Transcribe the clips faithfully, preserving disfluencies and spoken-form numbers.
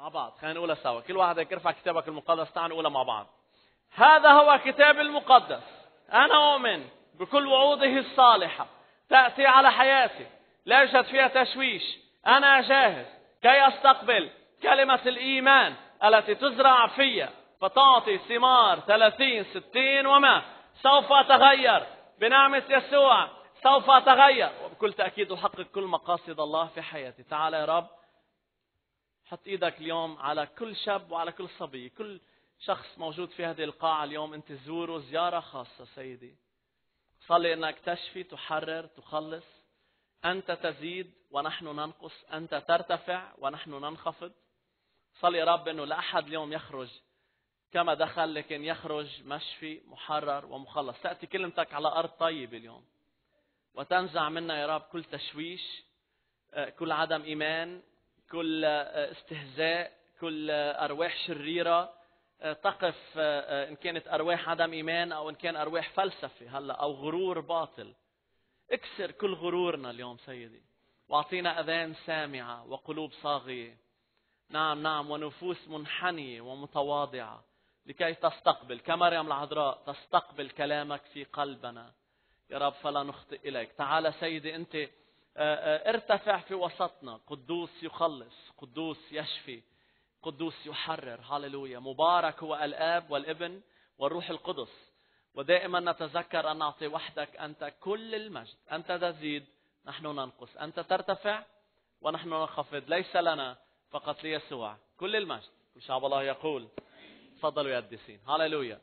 مع بعض. خلينا نقولها سوا، كل واحد هيك يرفع كتابك المقدس، تعالوا نقولها مع بعض. هذا هو كتاب المقدس، أنا أؤمن بكل وعوده الصالحة تأتي على حياتي، لا يوجد فيها تشويش. أنا جاهز كي أستقبل كلمة الإيمان التي تزرع فيا فتعطي ثمار ثلاثين ستين وما. سوف أتغير بنعمة يسوع، سوف أتغير وبكل تأكيد أحقق كل مقاصد الله في حياتي. تعال يا رب، حط إيدك اليوم على كل شاب وعلى كل صبي، كل شخص موجود في هذه القاعة اليوم. أنت زوره زيارة خاصة سيدي. صلي أنك تشفي، تحرر، تخلص. أنت تزيد ونحن ننقص، أنت ترتفع ونحن ننخفض. صلي يا رب أنه لا أحد اليوم يخرج كما دخل، لكن يخرج مشفي محرر ومخلص. تأتي كلمتك على أرض طيب اليوم وتنزع منا يا رب كل تشويش، كل عدم إيمان، كل استهزاء، كل أرواح شريرة تقف، إن كانت أرواح عدم إيمان أو إن كان أرواح فلسفة هلا أو غرور باطل. اكسر كل غرورنا اليوم سيدي، واعطينا أذان سامعة وقلوب صاغية، نعم نعم، ونفوس منحنية ومتواضعة لكي تستقبل كمريم العذراء، تستقبل كلامك في قلبنا يا رب، فلا نخطئ إليك. تعال سيدي أنت ارتفع في وسطنا. قدوس يخلص، قدوس يشفي، قدوس يحرر. هاللويا. مبارك هو الآب والابن والروح القدس. ودائما نتذكر أن نعطي وحدك أنت كل المجد. أنت تزيد، نحن ننقص. أنت ترتفع ونحن ننخفض. ليس لنا فقط ليسوع كل المجد. شعب الله يقول تفضلوا يا قديسين. هاللويا.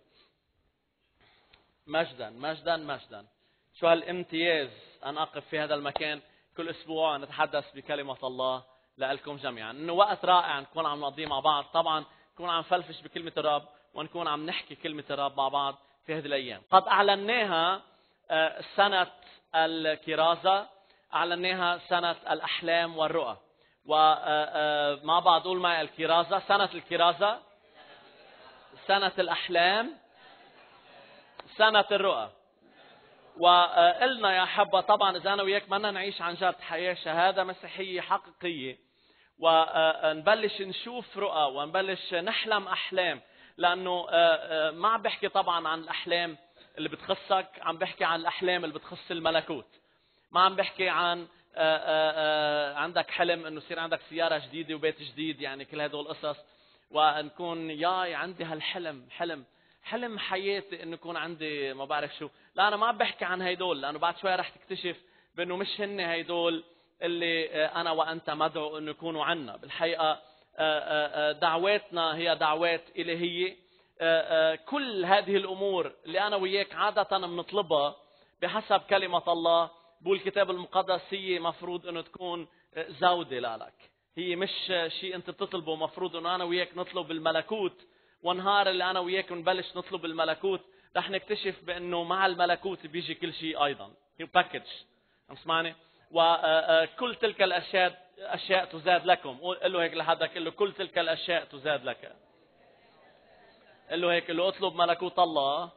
مجدا مجدا مجدا. شو هالامتياز أن أقف في هذا المكان كل أسبوع نتحدث بكلمة الله لكم جميعا. إنه وقت رائع نكون عم نقضيه مع بعض. طبعا نكون عم نفلفش بكلمة الرب ونكون عم نحكي كلمة الرب مع بعض في هذه الأيام. قد أعلناها سنة الكرازة، أعلناها سنة الأحلام والرؤى. ومع بعض قول معي الكرازة، سنة الكرازة، سنة الأحلام، سنة الرؤى. وقلنا يا حبة طبعا إذا أنا وياك بدنا نعيش عن جد حياة شهادة مسيحية حقيقية، ونبلش نشوف رؤى ونبلش نحلم أحلام. لأنه ما عم بحكي طبعا عن الأحلام اللي بتخصك، عم بحكي عن الأحلام اللي بتخص الملكوت. ما عم بحكي عن عندك حلم إنه يصير عندك سيارة جديدة وبيت جديد، يعني كل هدول القصص، ونكون ياي عندي هالحلم، حلم حلم حياتي إنه يكون عندي ما بعرف شو. لا، أنا ما عم بحكي عن هيدول، لأنه بعد شوي رح تكتشف بأنه مش هن هيدول اللي أنا وأنت مدعو إنه يكونوا عنا. بالحقيقة دعواتنا هي دعوات إلهية. كل هذه الأمور اللي أنا وياك عادة بنطلبها بحسب كلمة الله، بقول الكتاب المقدس هي مفروض إنه تكون زودة لك. هي مش شيء أنت بتطلبه. مفروض إنه أنا وياك نطلب الملكوت، ونهار اللي أنا وياك نبلش نطلب الملكوت رح نكتشف بأنه مع الملكوت بيجي كل شيء أيضا. هي باكج. عم تسمعني؟ وكل تلك الأشياء أشياء تزاد لكم. قل له هيك لحدك، قل له كل تلك الأشياء تزاد لك. قل له هيك، قل له اطلب ملكوت الله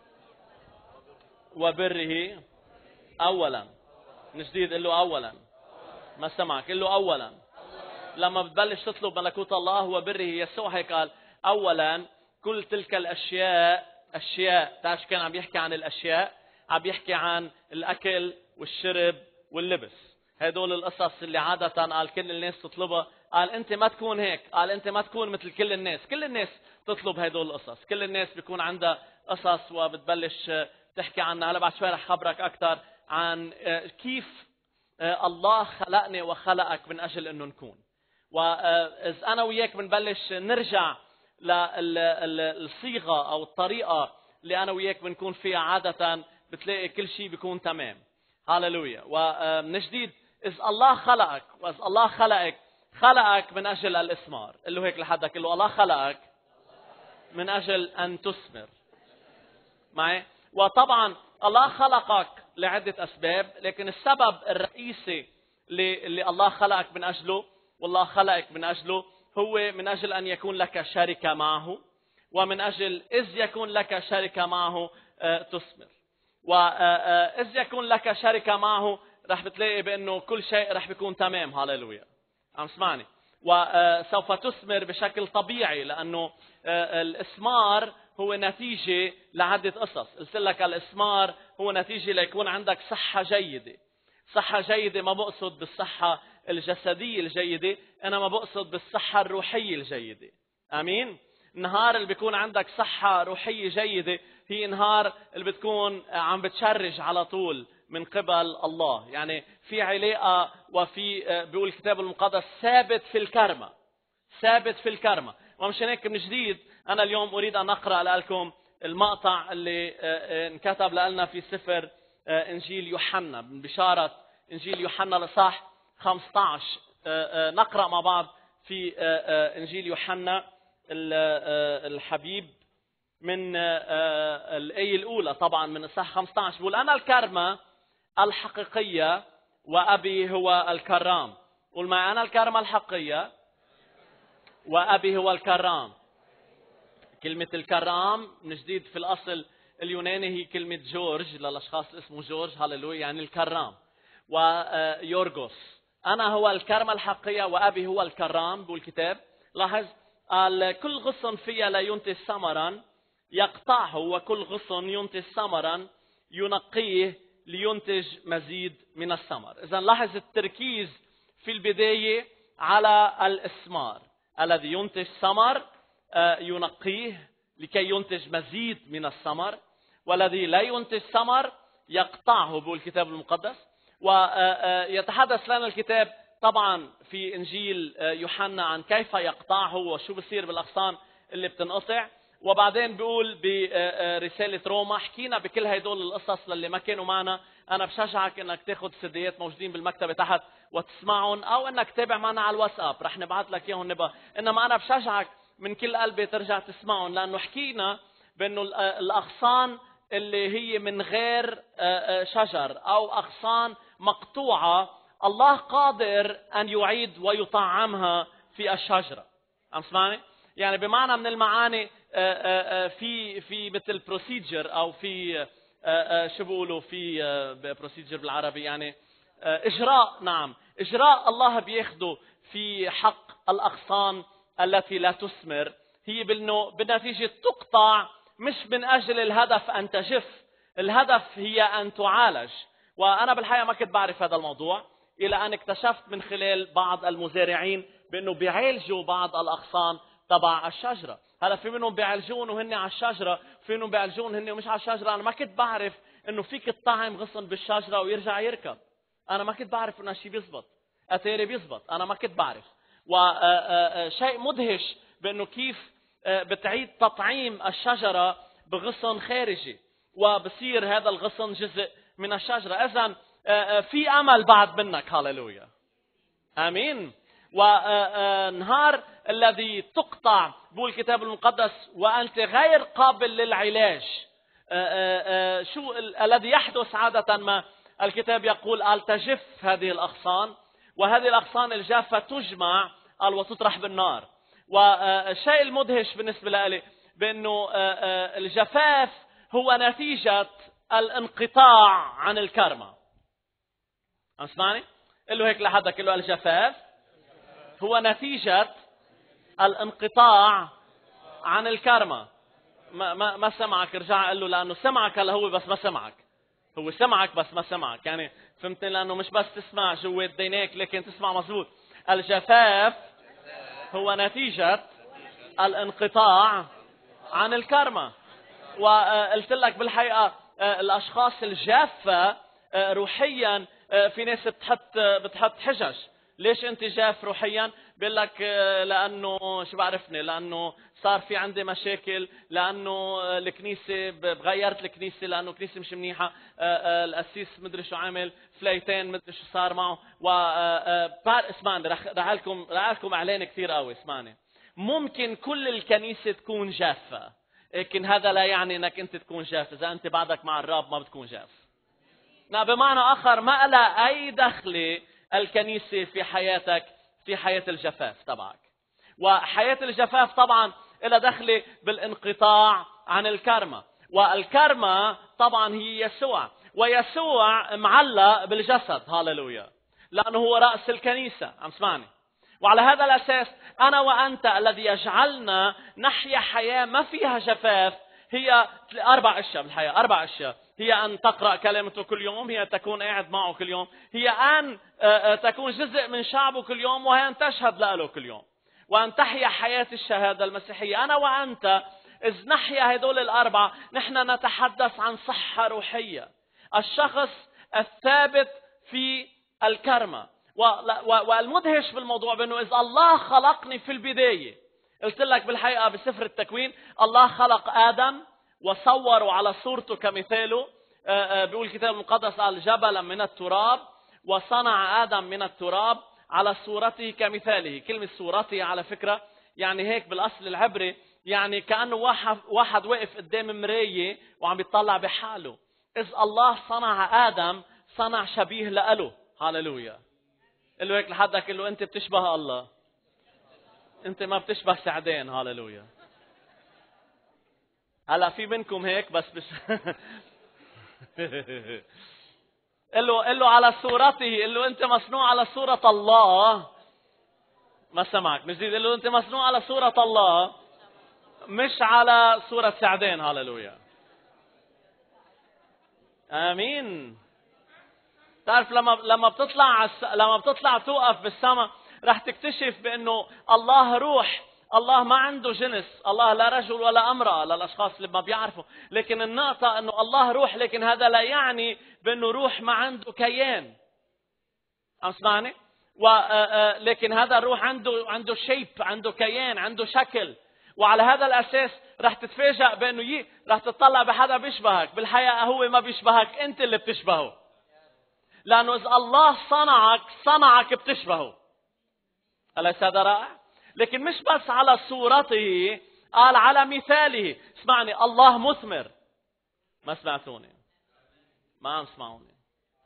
وبره أولا. من جديد قل له أولا. ما سمعك؟ قل له أولا. لما بتبلش تطلب ملكوت الله وبره، يسوع هيك قال أولا كل تلك الأشياء. أشياء، تعرف كان عم يحكي عن الأشياء؟ عم يحكي عن الأكل والشرب واللبس. هدول القصص اللي عادة قال كل الناس تطلبها. قال أنت ما تكون هيك، قال أنت ما تكون مثل كل الناس. كل الناس تطلب هدول القصص، كل الناس بيكون عندها قصص وبتبلش تحكي عنها. هلا بعد شوي رح خبرك أكثر عن كيف الله خلقني وخلقك من أجل أنه نكون. وإذا أنا وياك بنبلش نرجع للصيغة أو الطريقة اللي أنا وياك بنكون فيها، عادة بتلاقي كل شيء بيكون تمام. هاللويا. ومن جديد، إذا الله خلقك وإذا الله خلقك خلقك من أجل الإثمار. قل له هيك لحدك، قل له الله خلقك من أجل أن تثمر معي. وطبعا الله خلقك لعدة أسباب، لكن السبب الرئيسي اللي الله خلقك من أجله والله خلقك من أجله هو من أجل أن يكون لك شركة معه، ومن أجل إذ يكون لك شركة معه تثمر. وإذ يكون لك شركة معه رح بتلاقي بأنه كل شيء رح بيكون تمام. هاللويا. عم سمعني؟ وسوف تثمر بشكل طبيعي، لأنه الإثمار هو نتيجة لعدة قصص. قلت لك الإثمار هو نتيجة ليكون عندك صحة جيدة. صحة جيدة ما بقصد بالصحة الجسدية الجيدة، أنا ما بقصد بالصحة الروحية الجيدة. أمين؟ النهار اللي بيكون عندك صحة روحية جيدة هي نهار اللي بتكون عم بتشرج على طول من قبل الله. يعني في علاقة، وفي بيقول الكتاب المقدس ثابت في الكرمة، ثابت في الكرمة. ومشان هيك من جديد أنا اليوم أريد أن أقرأ لكم المقطع اللي انكتب لنا في سفر إنجيل يوحنا، من بشارة إنجيل يوحنا الإصحاح خمسة عشر. نقرأ مع بعض في إنجيل يوحنا الحبيب من الآية الأولى طبعا من الإصحاح خمسة عشر. بيقول أنا الكرمة الحقيقية وأبي هو الكرام. قل معي أنا الكرمة الحقيقية وأبي هو الكرام. كلمة الكرام من جديد في الأصل اليوناني هي كلمة جورج، للأشخاص اسمه جورج، هاللويا، يعني الكرام. ويورغوس، أنا هو الكرمة الحقيقية وأبي هو الكرام. بقول الكتاب، لاحظ، كل غصن فيها لا ينتج ثمرا يقطعه، وكل غصن ينتج ثمرا ينقيه لينتج مزيد من الثمر. إذن لاحظ التركيز في البداية على الإثمار. الذي ينتج ثمر ينقيه لكي ينتج مزيد من الثمر، والذي لا ينتج ثمر يقطعه، بيقول الكتاب المقدس. ويتحدث لنا الكتاب طبعا في إنجيل يوحنا عن كيف يقطعه وشو بصير بالأغصان اللي بتنقطع. وبعدين بيقول برسالة روما، حكينا بكل هيدول القصص للي ما كانوا معنا. أنا بشجعك إنك تاخد سديات موجودين بالمكتبة تحت وتسمعهم، أو إنك تتابع معنا على الواتساب، رح نبعث لك إياهم نبقى. إنما أنا بشجعك من كل قلبي ترجع تسمعهم، لأنه حكينا بأنه الأغصان اللي هي من غير شجر أو أغصان مقطوعة، الله قادر أن يعيد ويطعمها في الشجرة. عم تسمعني؟ يعني بمعنى من المعاني في في مثل بروسيجر، أو في شو بيقولوا في بروسيجر بالعربي، يعني إجراء. نعم، إجراء الله بياخده في حق الأغصان التي لا تثمر، هي بأنه بالنتيجة تقطع، مش من أجل الهدف أن تجف، الهدف هي أن تعالج. وأنا بالحقيقة ما كنت بعرف هذا الموضوع إلى أن اكتشفت من خلال بعض المزارعين بأنه بيعالجوا بعض الأغصان تبع الشجرة. هلا في منهم بيعالجون وهن على الشجرة، في منهم بيعالجون هن مش على الشجرة. أنا ما كنت بعرف إنه فيك تطعم غصن بالشجرة ويرجع يركب. أنا ما كنت بعرف إنه شيء بيزبط، أتاري بيزبط، أنا ما كنت بعرف. وشيء مدهش بأنه كيف بتعيد تطعيم الشجرة بغصن خارجي، وبصير هذا الغصن جزء من الشجرة. إذن في أمل بعد منك. هاللويا، آمين. ونهار الذي تقطع، بقول الكتاب المقدس، وأنت غير قابل للعلاج. شو الذي يحدث عادة؟ ما الكتاب يقول قال تجف هذه الأغصان، وهذه الأغصان الجافة تجمع قال وتطرح بالنار. والشيء المدهش بالنسبة لي بأنه الجفاف هو نتيجة الانقطاع عن الكرمة. اسمعني، قل له هيك لحدك، قل له الجفاف هو نتيجة الانقطاع عن الكرمة. ما ما ما سمعك، ارجع قل له، لأنه سمعك هلا هو بس ما سمعك، هو سمعك بس ما سمعك، يعني فهمتني؟ لأنه مش بس تسمع جوات دينيك لكن تسمع مظبوط. الجفاف هو نتيجة الانقطاع عن الكرمة. وقلت لك بالحقيقة الأشخاص الجافة روحيا، في ناس بتحط بتحط حجج. ليش أنت جاف روحيا؟ بيقول لك لأنه شو بعرفني، لأنه صار في عندي مشاكل، لأنه الكنيسة غيرت الكنيسة، لأنه الكنيسة مش منيحة، القسيس مدري شو عامل، فليتين مدري شو صار معه. و اسمعني، رح رح لكم رح لكم إعلان كثير قوي. اسمعني، ممكن كل الكنيسة تكون جافة، لكن هذا لا يعني انك انت تكون جاف. اذا انت بعدك مع الرب ما بتكون جاف. نعم، بمعنى اخر ما لها اي دخل الكنيسة في حياتك، في حياة الجفاف تبعك. وحياة الجفاف طبعا لها دخل بالانقطاع عن الكرمة. والكرمة طبعا هي يسوع، ويسوع معلق بالجسد. هاللويا، لانه هو رأس الكنيسة. عم سمعني؟ وعلى هذا الأساس أنا وأنت الذي يجعلنا نحيا حياة ما فيها جفاف هي أربع أشياء بالحياة. أربع أشياء هي أن تقرأ كلمته كل يوم، هي تكون قاعد معه كل يوم، هي أن تكون جزء من شعبه كل يوم، وهي أن تشهد له كل يوم، وأن تحيا حياة الشهادة المسيحية. أنا وأنت إذ نحيا هدول الأربعة نحن نتحدث عن صحة روحية، الشخص الثابت في الكرمة. والمدهش بالموضوع بأنه إذا الله خلقني في البداية، قلت لك بالحقيقة بسفر التكوين الله خلق آدم وصوره على صورته كمثاله. بيقول الكتاب المقدس قال جبلا من التراب وصنع آدم من التراب على صورته كمثاله. كلمة صورته على فكرة يعني هيك بالأصل العبري يعني كأنه واحد واحد واقف قدام مراية وعم بيطلع بحاله. إذ الله صنع آدم صنع شبيه لأله. هاللويا. قل له هيك لحدك، قل له أنت بتشبه الله، أنت ما بتشبه سعدين. هاللويا. هلا في منكم هيك بس بس قل له قل له على صورته، قل له أنت مصنوع على صورة الله. ما سمعك مجديد. قل له أنت مصنوع على صورة الله مش على صورة سعدين. هاللويا. آمين. تعرف لما لما بتطلع لما بتطلع توقف بالسماء راح تكتشف بأنه الله روح، الله ما عنده جنس، الله لا رجل ولا امرأة للأشخاص اللي ما بيعرفوا. لكن النقطة أنه الله روح، لكن هذا لا يعني بأنه روح ما عنده كيان. عم تسمعني؟ ولكن هذا الروح عنده عنده شيب، عنده كيان، عنده شكل. وعلى هذا الأساس راح تتفاجأ بأنه ي... راح تطلع بحدا بيشبهك. بالحقيقة هو ما بيشبهك، أنت اللي بتشبهه. لأنه إذا الله صنعك صنعك بتشبهه. أليس هذا رائع؟ لكن مش بس على صورته، قال على مثاله. اسمعني، الله مثمر. ما سمعتوني؟ ما عم سمعوني.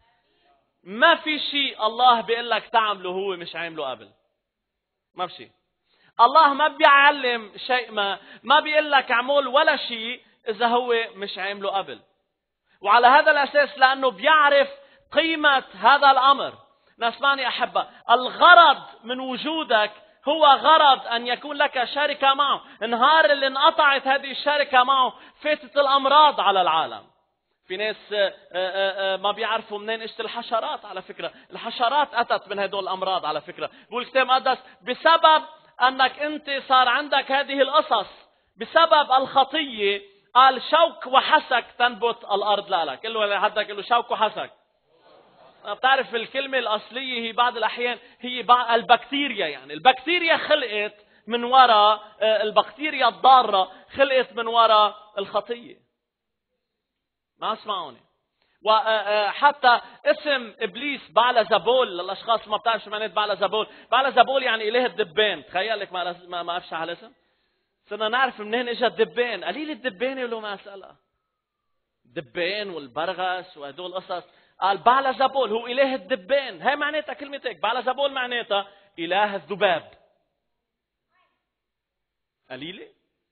ما في شيء الله بيقول لك تعمله هو مش عامله قبل. ما في شيء. الله ما بيعلم شيء، ما ما بيقول لك اعمل ولا شيء إذا هو مش عامله قبل. وعلى هذا الأساس لأنه بيعرف قيمة هذا الأمر. نسمعني أحبة، الغرض من وجودك هو غرض أن يكون لك شركة معه. النهار اللي انقطعت هذه الشركة معه فاتت الأمراض على العالم. في ناس ما بيعرفوا منين اجت الحشرات. على فكرة الحشرات أتت من هدول الأمراض. على فكرة بقول الكتاب المقدس بسبب أنك أنت صار عندك هذه القصص بسبب الخطية. قال شوك وحسك تنبت الأرض لك. قل له لحدك، قل له شوك وحسك. بتعرف الكلمة الأصلية هي بعض الأحيان هي البكتيريا. يعني البكتيريا خلقت من وراء البكتيريا الضارة خلقت من وراء الخطية. ما اسمعوني. وحتى اسم إبليس بعلزبول للأشخاص ما بتعرف شو معنى بعلزبول. بعلزبول يعني إله الدبان. تخيل لك ما ما ما أفشع هالاسم. صرنا نعرف منين إجا الدبان. قليل الدبان يقولوا ما أسأله. الدبان والبرغس وهدول قصص. قال بعلزبول هو إله الدبان. هاي معناتها كلمتك. بعلزبول معناتها إله الذباب. قليلة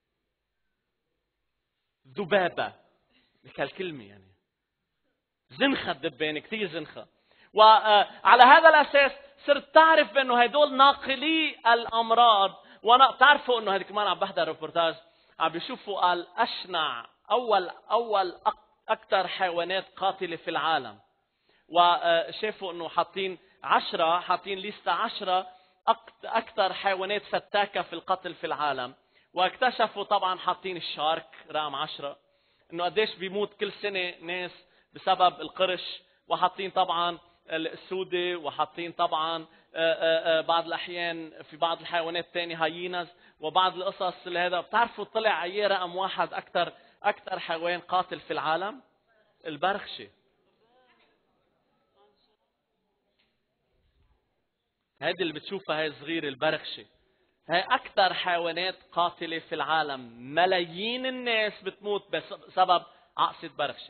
ذبابة بهالكلمة يعني زنخة الدبان كثير زنخة. وعلى هذا الأساس صرت تعرف بأنه هدول ناقلي الأمراض. وانا بتعرفوا انه هذه كمان عم بحضر ريبورتاج عم بيشوفوا قال اشنع اول اول اكثر حيوانات قاتله في العالم. وشافوا انه حاطين عشرة حاطين ليست عشرة اكثر حيوانات فتاكه في القتل في العالم. واكتشفوا طبعا حاطين الشارك رقم عشرة انه قديش بيموت كل سنه ناس بسبب القرش. وحاطين طبعا السودة وحاطين طبعا بعض الأحيان في بعض الحيوانات الثانية هايينز وبعض القصص اللي هذا. بتعرفوا طلع أي رقم واحد أكثر أكثر حيوان قاتل في العالم؟ البرغشة. هذه اللي بتشوفها هاي صغيرة البرغشة. هاي أكثر حيوانات قاتلة في العالم. ملايين الناس بتموت بسبب عقصة برغشة.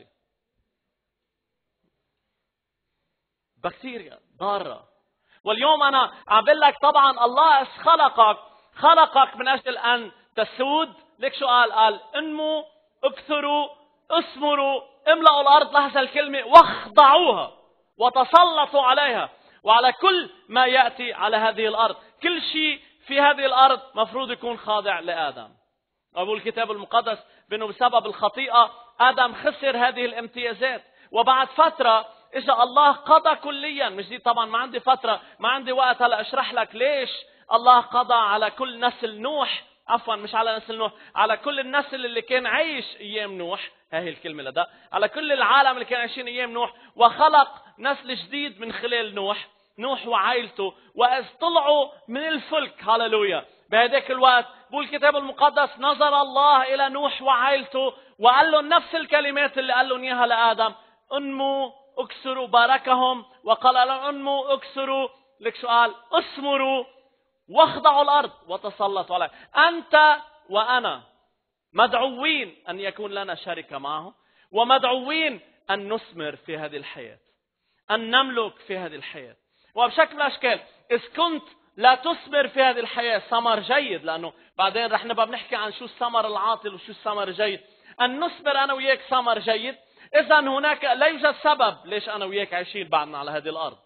بكتيريا ضارة. واليوم أنا عم بقول لك طبعا الله خلقك خلقك من أجل أن تسود. ليك شو قال؟ قال انموا اكثروا اثمروا املأوا الأرض. لحظة الكلمة واخضعوها وتسلطوا عليها. وعلى كل ما يأتي على هذه الأرض. كل شيء في هذه الأرض مفروض يكون خاضع لآدم. أقول الكتاب المقدس بأنه بسبب الخطيئة آدم خسر هذه الامتيازات، وبعد فترة إجا الله قضى كليا. مش دي طبعا ما عندي فترة، ما عندي وقت هلا أشرح لك ليش الله قضى على كل نسل نوح، عفوا مش على نسل نوح، على كل النسل اللي كان عايش أيام نوح، هاي الكلمة لدى، على كل العالم اللي كان عايشين أيام نوح، وخلق نسل جديد من خلال نوح، نوح وعائلته. وإذ طلعوا من الفلك، هاللويا، بهذاك الوقت بقول الكتاب المقدس نظر الله إلى نوح وعائلته وقال لهم نفس الكلمات اللي قال لهم إياها لآدم: انموا اكسروا، باركهم وقال لهم انموا اكسروا، لك سؤال، اثمروا واخضعوا الأرض وتسلطوا عليها. أنت وأنا مدعوين أن يكون لنا شركة معه، ومدعوين أن نثمر في هذه الحياة، أن نملك في هذه الحياة. وبشكل من الأشكال إذ كنت لا تثمر في هذه الحياة ثمر جيد، لأنه بعدين رح نبقى بنحكي عن شو الثمر العاطل وشو الثمر الجيد، أن نثمر أنا وياك ثمر جيد، إذا هناك لا يوجد سبب ليش أنا وياك عايشين بعدنا على هذه الأرض،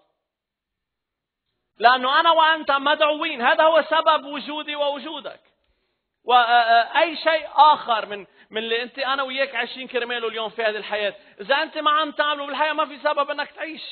لأنه أنا وأنت مدعوين. هذا هو سبب وجودي ووجودك. وأي شيء آخر من من اللي أنت أنا وياك عايشين كرماله اليوم في هذه الحياة، إذا أنت ما عم تعمله بالحياة ما في سبب أنك تعيش.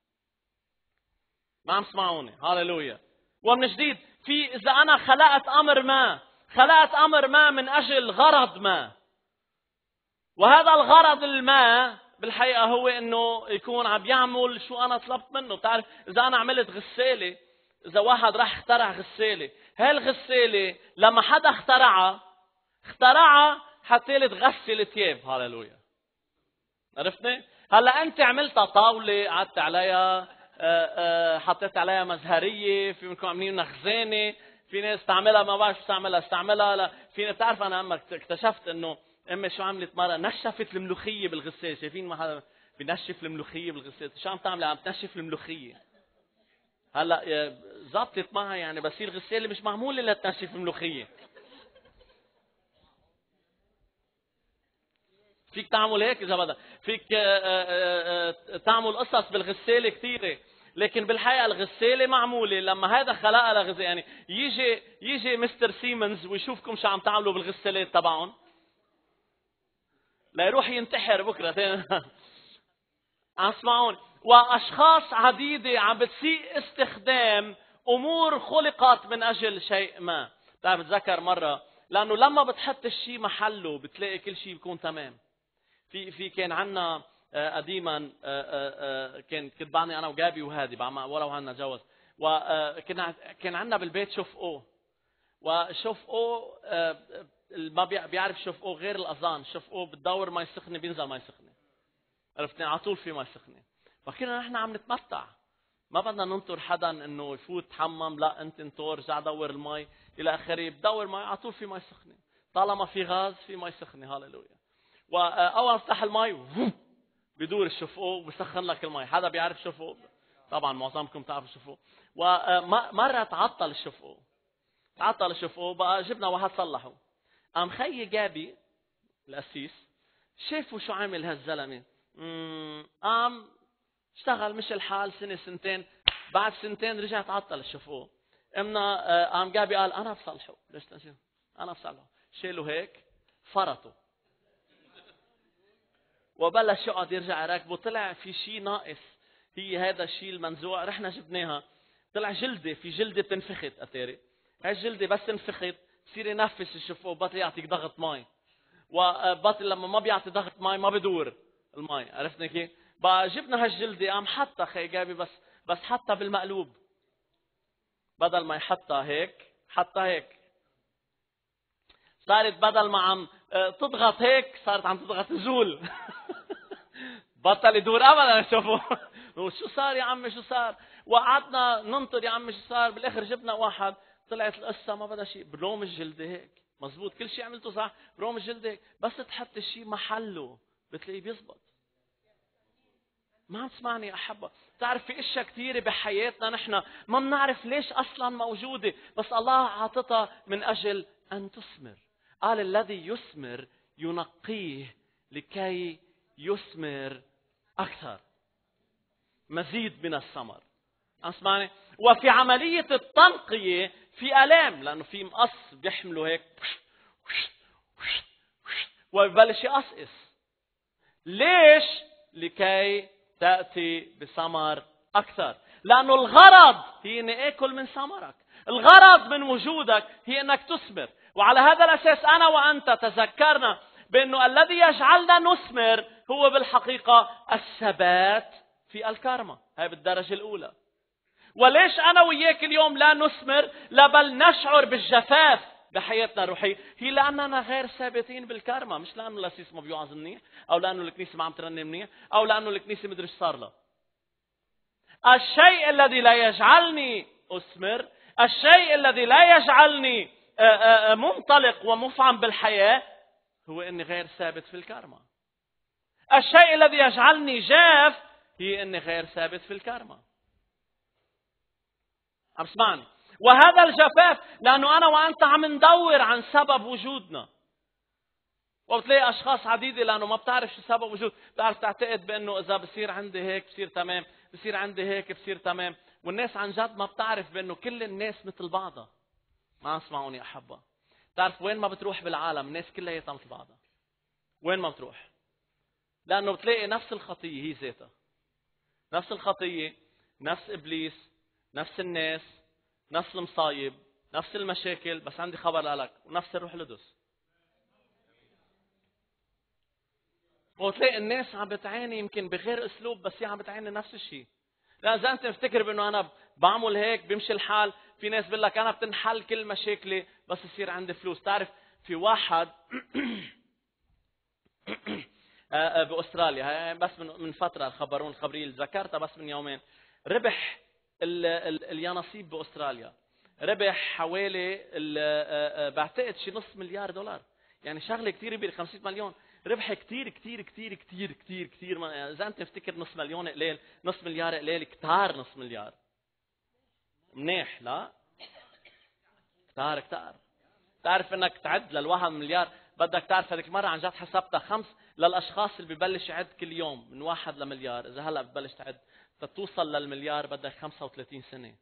ما عم تسمعوني؟ هاللويا. ومن جديد، في إذا أنا خلقت أمر ما، خلقت أمر ما من أجل غرض ما، وهذا الغرض الما بالحقيقة هو إنه يكون عم يعمل شو أنا طلبت منه. بتعرف إذا أنا عملت غسالة، إذا واحد راح اخترع غسالة، هالغسالة لما حدا اخترعها اخترعها حتى لي تغسل ثياب. هاللويا، عرفتني؟ هلا أنت عملتها طاولة، قعدت عليها، حطيت عليها مزهرية، في منكم عاملين خزانة، في ناس تعملها ما بعرف شو تعملها، استعملها. لا في ناس، بتعرف أنا أما اكتشفت إنه أمي شو عملت مرة، نشفت الملوخية بالغسالة. شايفين ما حدا بنشف الملوخية بالغسالة؟ شو عم تعمل؟ عم تنشف الملوخية. هلا زبطت معها يعني، بس هي الغسالة مش معمولة لتنشف الملوخية. فيك تعمل هيك إذا بدك، فيك تعمل قصص بالغسالة كثيرة، لكن بالحقيقة الغسالة معمولة لما هذا خلقها لغسالة. يعني يجي يجي مستر سيمنز ويشوفكم شو عم تعملوا بالغسالات تبعهم، لا يروح ينتحر بكرة. عم تسمعون؟ وأشخاص عديدة عم بتسيء استخدام أمور خلقت من أجل شيء ما. تعرف بتذكر مرة، لأنه لما بتحط الشيء محله بتلاقي كل شيء بيكون تمام. في في كان عنا قديما، كان كنت بعني أنا وجابي وهادي ولو عنا جوز، وكنا كان عنا بالبيت شوف أو، وشوف أو ما بيعرف شوف أو غير الأذان. شوف أو بتدور ماء سخنة بينزل ماء سخنة، عرفتني؟ على طول في ماء سخنة. فكنا نحن عم نتمتع، ما بدنا ننطر حدا انه يفوت حمم، لا انت انطر رجع دور المي الى اخره. بدور مي على طول في مي سخنه، طالما في غاز في مي سخنه. هاللويا. واول افتح المي بدور الشفقو وبسخن لك المي. حدا بيعرف شفقو؟ طبعا معظمكم تعرفوا شفقو. ومره تعطل الشفقو، تعطل الشفقو بقى جبنا واحد صلحه. قام خيي جابي القسيس شافوا شو عامل هالزلمه، قام اشتغل مش الحال سنة سنتين، بعد سنتين رجع تعطل الشفقو. امنا قام جابي قال انا بصلحه. ليش تنشيل؟ انا بصلحه. شيله هيك فرطه وبلش يقعد يرجع يراكبه. طلع في شيء ناقص، هي هذا الشيء المنزوع. رحنا جبناها، طلع جلده، في جلده بتنفخت اتاري. هاي الجلده بس تنفخت بصير ينفس الشفقو، بطل يعطيك ضغط مي، وبطل لما ما بيعطي ضغط مي ما بدور المي. عرفتني كيف؟ بقى جبنا هالجلدة قام حطها خي جابي، بس بس حطها بالمقلوب، بدل ما يحطها هيك حطها هيك. صارت بدل ما عم تضغط هيك صارت عم تضغط زول. بطل يدور ابدا. شوفوا شو صار يا عمي، شو صار؟ وقعدنا ننطر يا عمي شو صار. بالاخر جبنا واحد، طلعت القصه ما بدها شيء، بروم الجلده هيك مزبوط، كل شيء عملته صح، بروم الجلده هيك، بس تحط الشيء محله بتلاقيه بيزبط. ما عم تسمعني يا أحبة؟ تعرف في اشياء كثيرة بحياتنا نحن ما بنعرف ليش أصلا موجودة، بس الله عاطتها من أجل أن تثمر. قال الذي يثمر ينقيه لكي يثمر أكثر، مزيد من الثمر. اسمعني. وفي عملية التنقية في آلام، لأنه في مقص بيحملوا هيك وبيبلش يقصقص. ليش؟ لكي تأتي بثمر أكثر، لأنه الغرض هي أني أكل من ثمرك، الغرض من وجودك هي أنك تثمر. وعلى هذا الأساس أنا وأنت تذكرنا بأنه الذي يجعلنا نثمر هو بالحقيقة الثبات في الكرمة. هاي بالدرجة الأولى. وليش أنا وياك اليوم لا نثمر، لا بل نشعر بالجفاف بحياتنا الروحية؟ هي لأننا غير ثابتين بالكرمة، مش لأنه الأسيس ما بيوعظ منيح، أو لأنه الكنيسة ما عم ترنم منيح، أو لأنه الكنيسة مدري ايش صار لها. الشيء الذي لا يجعلني أثمر، الشيء الذي لا يجعلني منطلق ومفعم بالحياة، هو أني غير ثابت في الكرمة. الشيء الذي يجعلني جاف هي أني غير ثابت في الكرمة. عم اسمعني؟ وهذا الجفاف لأنه أنا وأنت عم ندور عن سبب وجودنا. وبتلاقي أشخاص عديدة لأنه ما بتعرف شو سبب وجود، بتعرف تعتقد بأنه إذا بصير عندي هيك بصير تمام، بصير عندي هيك بصير تمام. والناس عن جد ما بتعرف بأنه كل الناس مثل بعضها. ما اسمعوني أحبة، تعرف وين ما بتروح بالعالم الناس كلها مثل بعضها. وين ما بتروح، لأنه بتلاقي نفس الخطية هي ذاتها، نفس الخطية، نفس إبليس، نفس الناس، نفس المصايب، نفس المشاكل. بس عندي خبر لك، ونفس الروح القدس. وتلاقي الناس عم بتعاني يمكن بغير اسلوب، بس هي عم بتعاني نفس الشيء. لا اذا انت مفتكر بانه انا بعمل هيك بيمشي الحال، في ناس بيقول لك انا بتنحل كل مشاكلي بس يصير عندي فلوس. تعرف في واحد باستراليا بس من فتره خبرون الخبريه اللي ذكرتها بس من يومين، ربح اليانصيب باستراليا، ربح حوالي بعتقد شي نص مليار دولار، يعني شغله كثير كبيره، خمسمية مليون. ربح كتير كتير كتير كتير كتير كتير. يعني إذا أنت تفتكر نص مليون قليل، نص مليار قليل، كتار نص مليار منيح. لا كتار كتار. تعرف إنك تعد للواحد مليار بدك تعرف هذيك مرة عن جد حسبتها خمس للأشخاص اللي ببلش يعد كل يوم من واحد لمليار. إذا هلا ببلش تعد تتوصل للمليار بدك خمسة وثلاثين سنة.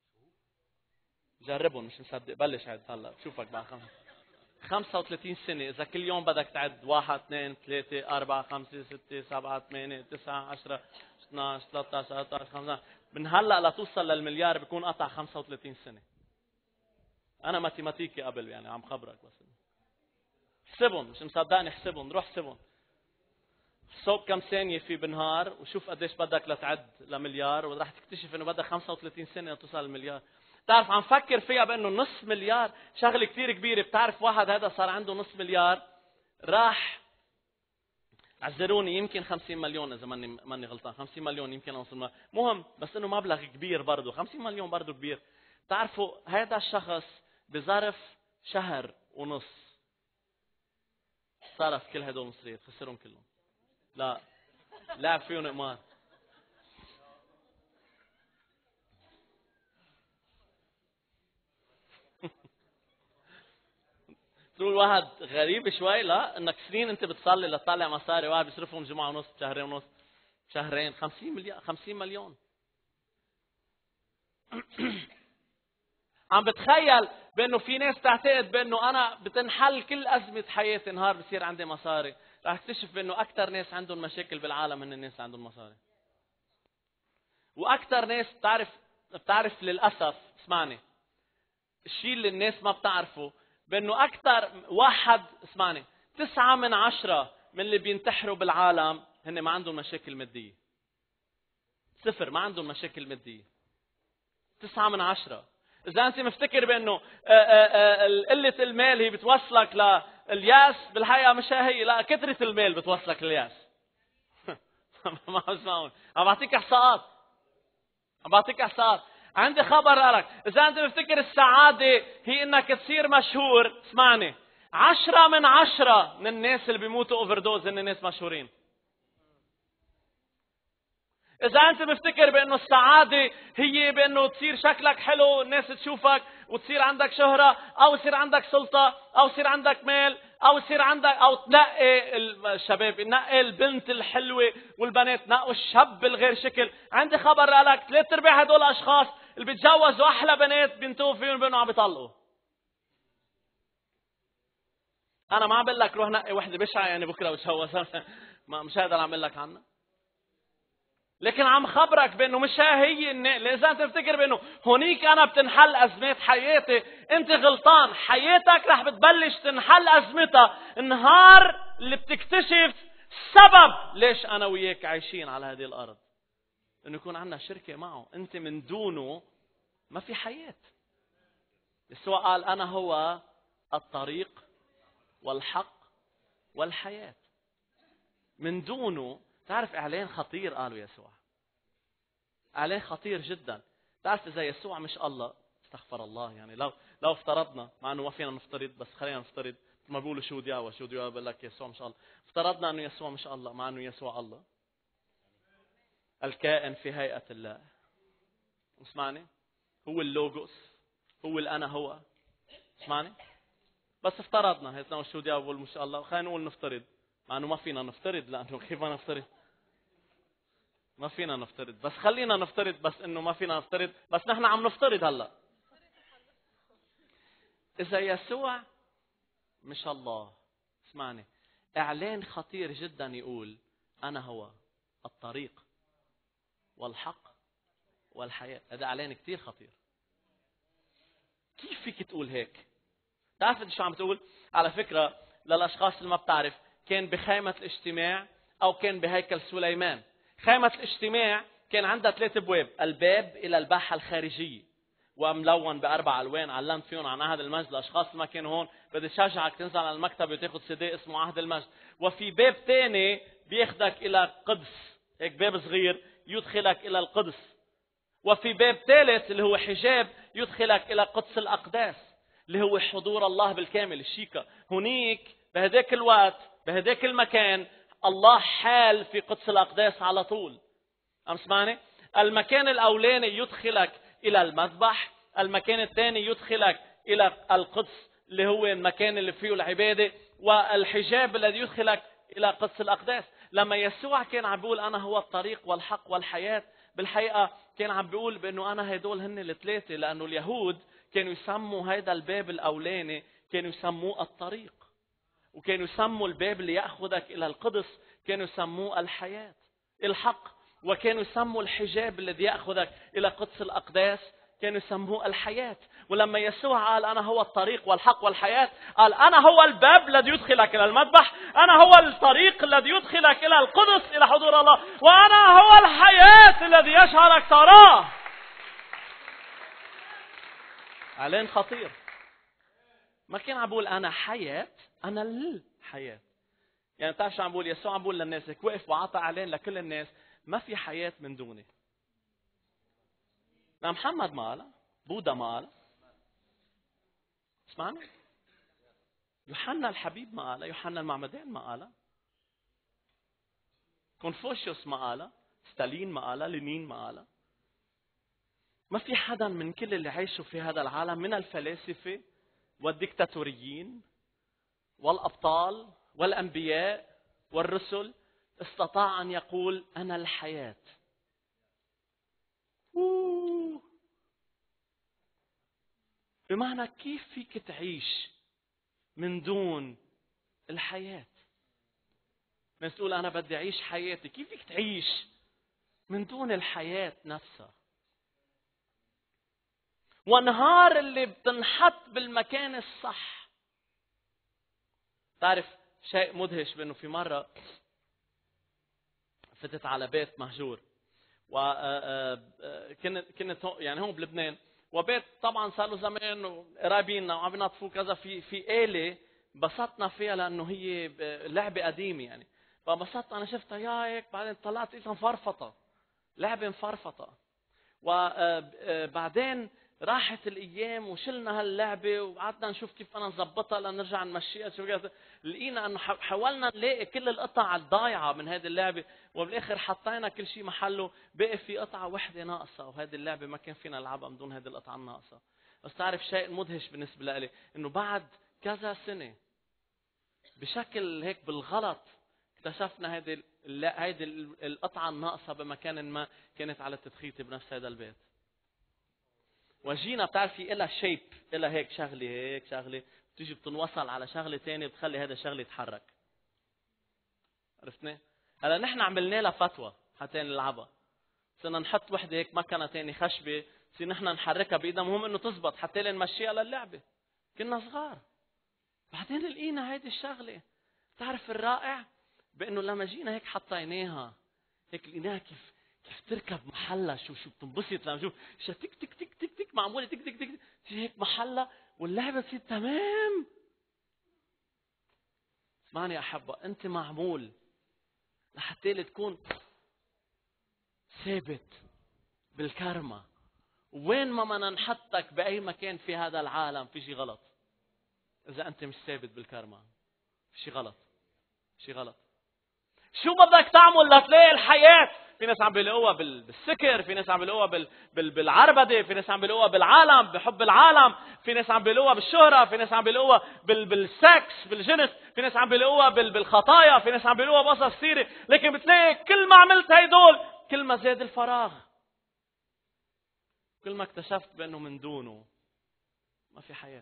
جربهم، مش مصدق، بلش عد هلا بشوفك بعد خمسة خمسة وثلاثين سنة. إذا كل يوم بدك تعد واحد اثنين ثلاثة أربعة خمسة ستة سبعة ثمانية تسعة عشرة اثناشر ثلاثة عشر أربعة عشر خمسة، من هلا لتوصل للمليار بيكون قطع خمسة وثلاثين سنة. أنا ماتيماتيكي قبل، يعني عم خبرك بس. حسبهم، مش مصدقني، حسبهم، روح حسبهم. صوب كم ثانية في بالنهار وشوف قديش بدك لتعد لمليار، وراح تكتشف إنه بدك خمسة وثلاثين سنة لتوصل للمليار. تعرف عم فكر فيها بأنه نص مليار شغلة كتير كبيرة. بتعرف واحد هذا صار عنده نص مليار، راح عذروني يمكن خمسين مليون إذا ماني ماني غلطان، خمسين مليون يمكن أوصل، مهم، بس إنه مبلغ كبير برضه، خمسين مليون برضه كبير. تعرفوا هذا الشخص بظرف شهر ونص صرف كل هدول المصريات، خسرهم كلهم. لا لعب فيهم قمار. تقول واحد غريب شوي، لا انك سنين انت بتصلي لتطلع مصاري، واحد بيصرفهم جمعه ونص، شهرين ونص، شهرين، خمسين مليون، خمسين مليون. عم بتخيل بانه في ناس تعتقد بانه انا بتنحل كل ازمه حياتي نهار بصير عندي مصاري. راح تكتشف بانه اكثر ناس عندهم مشاكل بالعالم هن الناس عندهم مصاري. واكثر ناس بتعرف بتعرف للاسف، اسمعني، الشيء اللي الناس ما بتعرفه بأنه أكثر واحد، اسمعني، تسعة من عشرة من اللي بينتحروا بالعالم هن ما عندهم مشاكل مادية. صفر، ما عندهم مشاكل مادية. تسعة من عشرة. إذا أنت مفتكر بأنه قلة المال هي بتوصلك للياس، بالحقيقة مش هي، لا كثرة المال بتوصلك للياس. ما اسمعون، عم بعطيك إحصاءات، عم بعطيك إحصاءات. عندي خبر لك، إذا أنت مفتكر السعادة هي إنك تصير مشهور، اسمعني، عشرة من عشرة من الناس اللي بيموتوا أوفر دوز هن ناس مشهورين. إذا أنت مفتكر بأنه السعادة هي بأنه تصير شكلك حلو، الناس تشوفك وتصير عندك شهرة، أو يصير عندك سلطة، أو يصير عندك مال، او يصير عندك او تنقي الشباب، نقي البنت الحلوه والبنات نقوا الشاب الغير شكل. عندي خبر لك، ثلاث ارباع هدول الاشخاص اللي بيتجوزوا احلى بنات بينتهوا فيهم بانه عم بيطلقوا. انا ما عم بقول لك روح نقي وحده بشعه يعني بكره بتجوزها، ما مش هذا اللي عم بقول لك عنه، لكن عم خبرك بانه مش هي النقله. اذا انت تفتكر بانه هونيك انا بتنحل ازمات حياتي، انت غلطان. حياتك رح بتبلش تنحل ازمتها النهار اللي بتكتشف سبب ليش انا وياك عايشين على هذه الارض، انه يكون عندنا شركه معه. انت من دونه ما في حياه. يسوع قال انا هو الطريق والحق والحياه. من دونه، تعرف اعلان خطير قالوا يسوع، اعلان خطير جدا. تعرف اذا يسوع مش الله، استغفر الله، يعني لو لو افترضنا، مع انه ما فينا نفترض بس خلينا نفترض، ما بيقولوا شو دياوا شو دياوا بقول لك يسوع مش الله، افترضنا انه يسوع مش الله، مع انه يسوع الله الكائن في هيئة الله. اسمعني، هو اللوغوس، هو الانا هو. اسمعني، بس افترضنا هيتنا شو دياوا بقول مش الله، خلينا نقول نفترض، مع انه ما فينا نفترض، لانه كيف ما نفترض؟ ما فينا نفترض، بس خلينا نفترض بس انه ما فينا نفترض، بس نحن عم نفترض هلا. اذا يسوع مش الله، اسمعني، اعلان خطير جدا يقول انا هو الطريق والحق والحياة. هذا اعلان كثير خطير. كيف فيك تقول هيك؟ تعرف انت شو عم تقول؟ على فكرة للاشخاص اللي ما بتعرف، كان بخيمة الاجتماع او كان بهيكل سليمان. خيمة الاجتماع كان عندها ثلاث ابواب، الباب الى الباحة الخارجية وملون باربع الوان، علمت فيهم عن عهد المجد. الاشخاص اللي ما كانوا هون بدي شجعك تنزل على المكتب وتاخذ سي اسمه عهد المجد. وفي باب ثاني بياخذك الى قدس، هيك باب صغير يدخلك الى القدس. وفي باب ثالث اللي هو حجاب يدخلك الى قدس الاقداس، اللي هو حضور الله بالكامل، الشيكا. هنيك بهداك الوقت بهداك المكان الله حال في قدس الأقداس على طول. أم سمعني؟ المكان الأولاني يدخلك إلى المذبح، المكان الثاني يدخلك إلى القدس اللي هو المكان اللي فيه العبادة، والحجاب الذي يدخلك إلى قدس الأقداس. لما يسوع كان عم بيقول أنا هو الطريق والحق والحياة، بالحقيقة كان عم بيقول بأنه أنا هدول هن الثلاثة، لأنه اليهود كانوا يسموا هذا الباب الأولاني كانوا يسموه الطريق، وكانوا يسموا الباب اللي يأخذك إلى القدس كانوا يسموه الحياة الحق، وكانوا يسموا الحجاب الذي يأخذك إلى قدس الأقداس كانوا يسموه الحياة. ولما يسوع قال أنا هو الطريق والحق والحياة، قال أنا هو الباب الذي يدخلك إلى المذبح، أنا هو الطريق الذي يدخلك إلى القدس إلى حضور الله، وأنا هو الحياة الذي يشعرك تراه. إعلان خطير. ما كان عم بقول أنا حياة، أنا الحياة. يعني بتعرف شو عم بقول؟ يسوع عم بقول للناس هيك، وقف وعطى إعلان لكل الناس، ما في حياة من دوني. ما محمد ما قال، بوذا ما قال، اسمعني، يوحنا الحبيب ما قال، يوحنا المعمدان ما قال، كونفوشيوس ما قال، ستالين ما قال، لينين ما قال. ما في حدا من كل اللي عايشوا في هذا العالم من الفلاسفة والديكتاتوريين والأبطال والأنبياء والرسل استطاع أن يقول أنا الحياة. أوه. بمعنى كيف فيك تعيش من دون الحياة؟ ناس تقول أنا بدي أعيش حياتي، كيف فيك تعيش من دون الحياة نفسها؟ ونهار اللي بتنحط بالمكان الصح. تعرف شيء مدهش بأنه في مرة فتت على بيت مهجور، وكنت كنت يعني هون بلبنان، وبيت طبعا صار له زمان وقرابيننا وعم بنطفوا كذا، في في آلة بسطنا فيها لأنه هي لعبة قديمة يعني، فبسطت أنا شفتها يا هيك، بعدين طلعت إذا مفرفطة، لعبة مفرفطة. وبعدين راحت الايام وشلنا هاللعبه وقعدنا نشوف كيف بدنا نظبطها لنرجع نمشيها. شو لقينا انه حاولنا نلاقي كل القطع الضايعه من هذه اللعبه، وبالاخر حطينا كل شيء محله، بقي في قطعه وحده ناقصه، وهذه اللعبه ما كان فينا نلعبها من دون هذه القطعه الناقصه. بس تعرف شيء مدهش بالنسبه لي، انه بعد كذا سنه بشكل هيك بالغلط اكتشفنا هيدي هيدي القطعة الناقصة بمكان ما كانت على التدخيت بنفس هذا البيت. وجينا بتعرفي إلها شيب، إلها هيك شغلة هيك شغلة بتيجي بتنوصل على شغلة تانية بتخلي هذا الشغلة يتحرك. عرفتني؟ هلا نحن عملنا لها فتوى حتى نلعبها. صرنا نحط وحدة هيك مكنة تاني خشبة، صرنا نحن نحركها بإيدنا، مهم إنه تزبط حتى نمشيها للعبة. كنا صغار. بعدين لقينا هيدي الشغلة. تعرف الرائع؟ بإنه لما جينا هيك حطيناها هيك لقيناها كيف كيف تركب محلها. شو شو بتنبسط لما شوف شو تك تك تك تك تك معمولة تك تك تك تك هيك محلها واللعبة تصير تمام. اسمعني يا أحبة، أنت معمول لحتى تكون ثابت بالكرمة. وين ما بدنا نحطك بأي مكان في هذا العالم في شيء غلط. إذا أنت مش ثابت بالكرمة في شيء غلط، شيء غلط. شو بدك تعمل لتلاقي الحياة؟ في ناس عم بيلاقوها بالسكر، في ناس عم بيلاقوها بالعربدة، في ناس عم بيلاقوها بالعالم بحب العالم، في ناس عم بيلاقوها بالشهرة، في ناس عم بيلاقوها بالسكس بالجنس، في ناس عم بيلاقوها بالخطايا، في ناس عم بيلاقوها بقصص سيرة. لكن بتلاقي كل ما عملت هيدول كل ما زاد الفراغ، كل ما اكتشفت بأنه من دونه ما في حياة.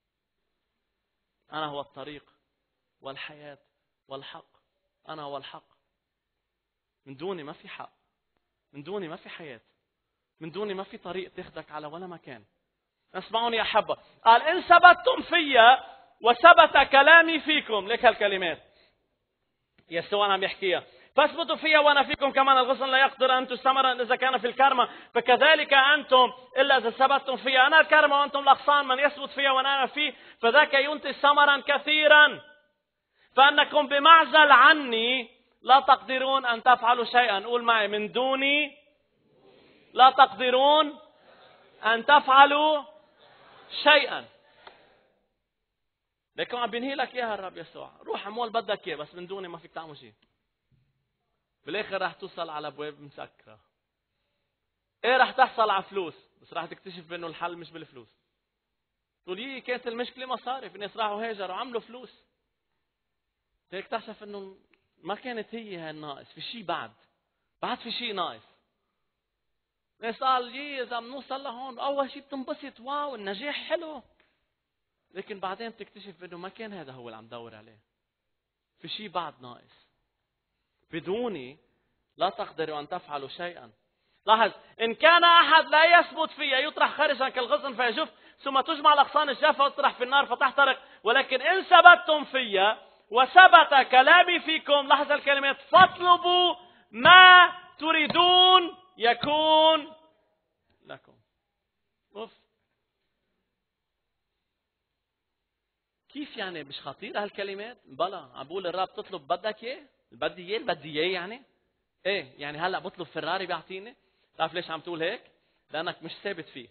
أنا هو الطريق والحياة والحق. أنا هو الحق. من دوني ما في حق، من دوني ما في حياة، من دوني ما في طريق تاخدك على ولا مكان. اسمعوني يا أحبة، قال إن ثبتتم فيا وثبت كلامي فيكم. لك هالكلمات يسوع عم يحكيها. فاثبتوا فيا وانا فيكم كمان الغصن لا يقدر ان تثمرا اذا كان في الكرمة، فكذلك انتم الا اذا ثبتتم فيا. انا الكرمة وانتم الاغصان، من يثبت فيا وانا فيه فذاك ينتج ثمرا كثيرا. فانكم بمعزل عني لا تقدرون ان تفعلوا شيئا. قول معي، من دوني لا تقدرون ان تفعلوا شيئا. لكن عم بينهي لك اياها الرب يسوع. روح اعمل بدك اياه، بس من دوني ما فيك تعمل شيء. بالاخر راح توصل على ابواب مسكره. ايه راح تحصل على فلوس، بس راح تكتشف انه الحل مش بالفلوس. تقول لي كانت المشكله مصاري، في ناس راحوا هاجروا عملوا فلوس. هيك اكتشف انه ما كانت هي هالناقص، في شيء بعد بعد في شيء ناقص. ناس قال يي اذا بنوصل لهون اول شيء بتنبسط، واو النجاح حلو، لكن بعدين بتكتشف انه ما كان هذا هو اللي عم دور عليه. في شيء بعد ناقص. بدوني لا تقدروا ان تفعلوا شيئا. لاحظ، ان كان احد لا يثبت فيها يطرح خارجا كالغصن فيجف، ثم تجمع الاغصان الجافه وتطرح في النار فتحترق. ولكن ان ثبتتم فيا وثبت كلامي فيكم، لاحظ الكلمات، فاطلبوا ما تريدون يكون لكم. اوف، كيف يعني مش خطيرة هالكلمات؟ بلا عم بقول الرب تطلب بدك اياه، بدي اياه بدي اياه يعني ايه؟ يعني هلا بطلب فراري بيعطيني؟ تعرف ليش عم تقول هيك؟ لانك مش ثابت فيه.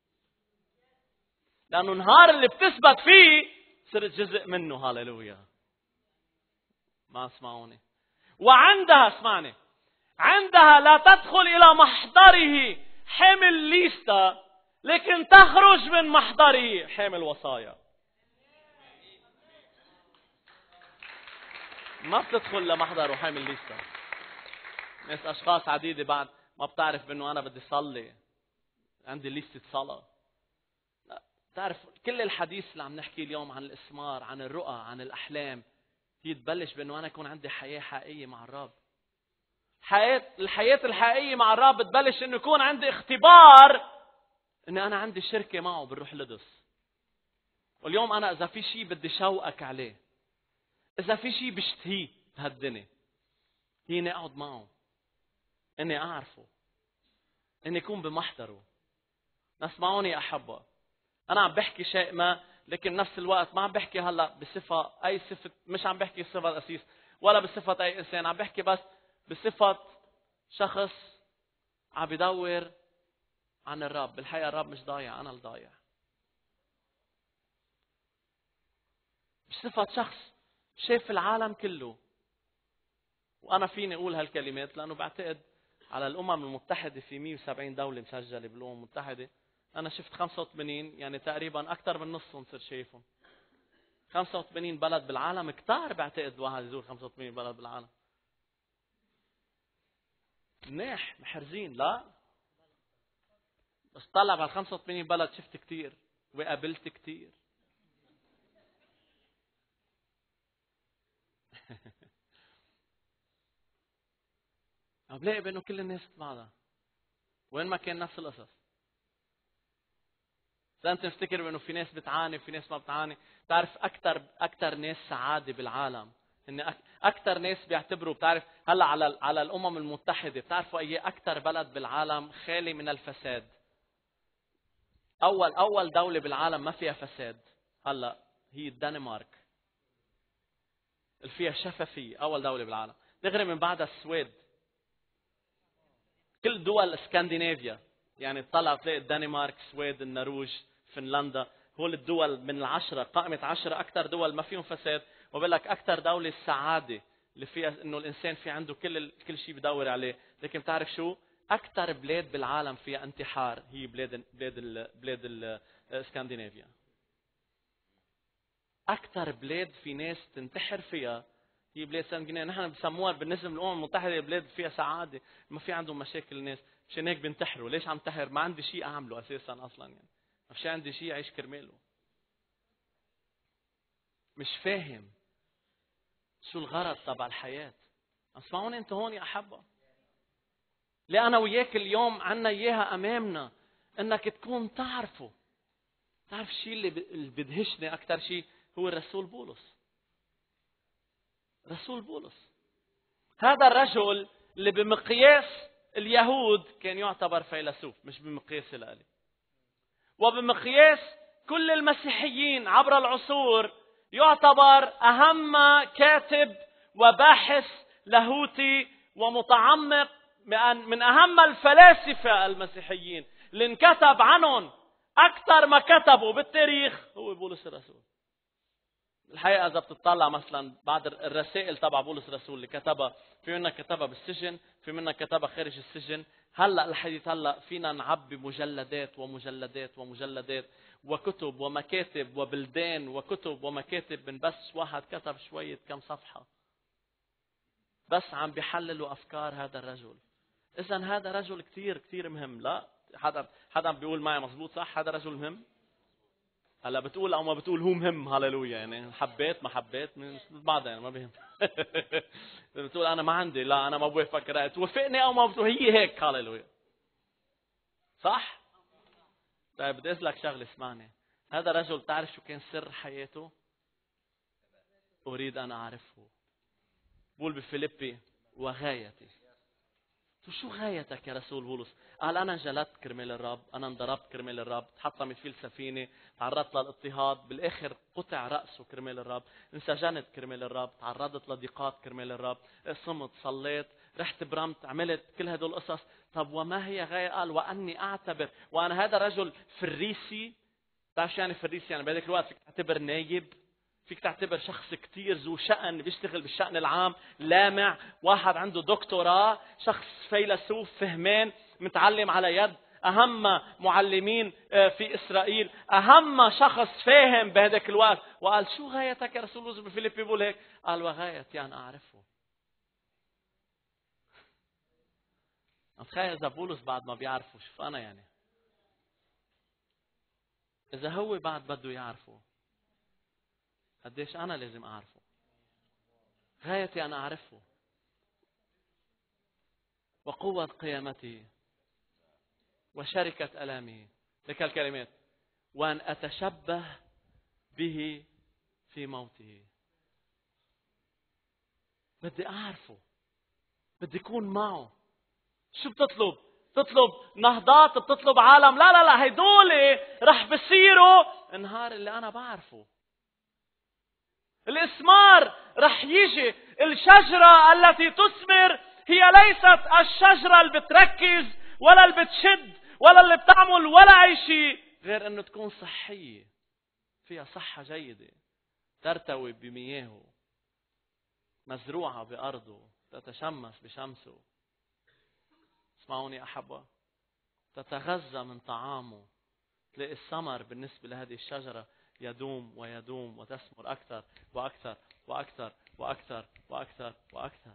لانه النهار اللي بتثبت فيه صرت جزء منه. هاليلويا. ما اسمعوني. وعندها، اسمعني، عندها لا تدخل الى محضره حامل ليستا، لكن تخرج من محضره حامل وصايا. ما بتدخل لمحضره حامل ليستا. ناس اشخاص عديده بعد ما بتعرف انه انا بدي صلي، عندي ليستة صلاة. لا، تعرف كل الحديث اللي عم نحكي اليوم عن الاسمار، عن الرؤى، عن الاحلام، هي تبلش بانه انا يكون عندي حياة حقيقية مع الرب. حياة الحياة الحقيقية مع الرب بتبلش انه يكون عندي اختبار ان انا عندي شركة معه بالروح القدس. واليوم انا اذا في شيء بدي شوقك عليه، اذا في شيء بشتهيه بهالدنيا، هي اني اقعد معه، اني اعرفه، اني اكون بمحضره. اسمعوني يا احبه، انا عم بحكي شيء ما، لكن نفس الوقت ما عم بحكي هلا بصفه اي صفه، مش عم بحكي بصفه القسيس ولا بصفه اي انسان، عم بحكي بس بصفه شخص عم بدور عن الرب. بالحقيقه الرب مش ضايع، انا الضايع. بصفه شخص شايف العالم كله، وانا فيني اقول هالكلمات لانه بعتقد على الامم المتحده في مئة وسبعين دوله مسجله بالامم المتحده. انا شفت خمسة وثمانين، يعني تقريبا اكثر من نصهم صرت شايفهم. خمسة وثمانين بلد بالعالم كتار بعتقد واحد يزور خمسة وثمانين بلد بالعالم. منيح محرزين لا، بس طلع على خمسة وثمانين بلد شفت كتير وقابلت كتير. عم بلاقي بأنه كل الناس بعضها وين ما كان نفس القصص. إذا أنت تفتكر بأنه في ناس بتعاني وفي ناس ما بتعاني، تعرف أكثر أكثر ناس سعادة بالعالم إن أكثر ناس بيعتبروا، بتعرف هلا على على الأمم المتحدة بتعرفوا أي أكثر بلد بالعالم خالي من الفساد؟ أول أول دولة بالعالم ما فيها فساد هلا هي الدنمارك، اللي فيها شفافية، أول دولة بالعالم. دغري من بعدها السويد. كل دول اسكندنافيا يعني تطلع تلاقي الدنمارك، السويد، النرويج، فنلندا، هول الدول من العشرة، قائمة عشرة أكثر دول ما فيهم فساد. وبقول لك أكثر دولة السعادة اللي فيها إنه الإنسان في عنده كل ال... كل شيء بدور عليه. لكن بتعرف شو؟ أكثر بلاد بالعالم فيها انتحار هي بلاد بلاد ال... بلاد الاسكندنافيا. أكثر بلاد في ناس تنتحر فيها هي بلاد اسكندنافيا. نحن بسموها بالنسبة للأمم المتحدة بلاد فيها سعادة، ما في عندهم مشاكل الناس، مشان هيك بينتحروا. ليش عم تحر؟ ما عندي شيء أعمله أساسا أصلا، يعني ما في عندي شيء أعيش كرماله. مش فاهم شو الغرض تبع الحياة. اسمعوني أنت هون يا أحبة، ليه أنا وياك اليوم عنا إياها أمامنا إنك تكون تعرفه. تعرف الشيء اللي بدهشني أكثر شيء هو الرسول بولس. رسول بولس هذا الرجل اللي بمقياس اليهود كان يعتبر فيلسوف، مش بمقياس الآلي، وبمقياس كل المسيحيين عبر العصور يعتبر أهم كاتب وباحث لاهوتي ومتعمق، من أهم الفلاسفة المسيحيين اللي انكتب عنهم أكثر ما كتبوا بالتاريخ هو بولس الرسول. الحقيقة إذا بتطلع مثلا بعض الرسائل تبع بولس الرسول اللي كتبها، في منها كتبها بالسجن، في منها كتبها خارج السجن. هلا الحديث هلا فينا نعبي مجلدات ومجلدات ومجلدات وكتب ومكاتب وبلدان وكتب ومكاتب من بس واحد كتب شوية كم صفحة بس عم بيحللوا أفكار هذا الرجل. إذن هذا رجل كتير كتير مهم. لا حدا حدا بيقول معي مزبوط صح؟ هذا رجل مهم. هلا بتقول او ما بتقول هو مهم، هاللويا، يعني حبيت ما حبيت من بعض يعني ما بهم. بتقول انا ما عندي، لا انا ما بوافقك رأي، توافقني او ما بتقول هي هيك، هاللويا صح. طيب بدي اسالك شغله، اسمعني. هذا رجل تعرف شو كان سر حياته؟ اريد ان اعرفه. بقول بفيليبي وغايتي. شو غايتك يا رسول بولس؟ قال أنا انجلدت كرمال الرب، أنا انضربت كرمال الرب، تحطمت فيه السفينة، تعرضت للاضطهاد، بالآخر قطع رأسه كرمال الرب، انسجنت كرمال الرب، تعرضت لضيقات كرمال الرب، صمت، صليت، رحت برمت، عملت كل هدول القصص. طب وما هي غاية؟ قال وأني أعتبر، وأنا هذا رجل فريسي. تعرف شو يعني فريسي؟ يعني بهذاك الوقت فيك تعتبر نايب، فيك تعتبر شخص كتير ذو شأن بيشتغل بالشأن العام، لامع، واحد عنده دكتوراه، شخص فيلسوف فهمان، متعلم على يد أهم معلمين في إسرائيل، أهم شخص فاهم بهذاك الوقت. وقال شو غايتك يا رسول الله؟ بفيليبي بيقول هيك، قال وغايتي أن أعرفه. أتخيل إذا بولس بعد ما بيعرفه، شوف أنا يعني إذا هو بعد بده يعرفه قديش أنا لازم أعرفه. غايتي أن أعرفه وقوة قيامته وشركة ألامه. لك الكلمات وأن أتشبه به في موته. بدي أعرفه، بدي أكون معه. شو بتطلب؟ تطلب نهضات، بتطلب عالم؟ لا لا لا، هيدول رح بصيروا النهار اللي أنا بعرفه. الإثمار رح يجي. الشجرة التي تثمر هي ليست الشجرة اللي بتركز ولا اللي بتشد ولا اللي بتعمل ولا أي شيء غير أنه تكون صحية، فيها صحة جيدة، ترتوي بمياهه، مزروعة بأرضه، تتشمس بشمسه. اسمعوني أحبة، تتغذى من طعامه، تلاقي الثمر بالنسبة لهذه الشجرة يدوم ويدوم وتثمر أكثر وأكثر وأكثر وأكثر وأكثر وأكثر.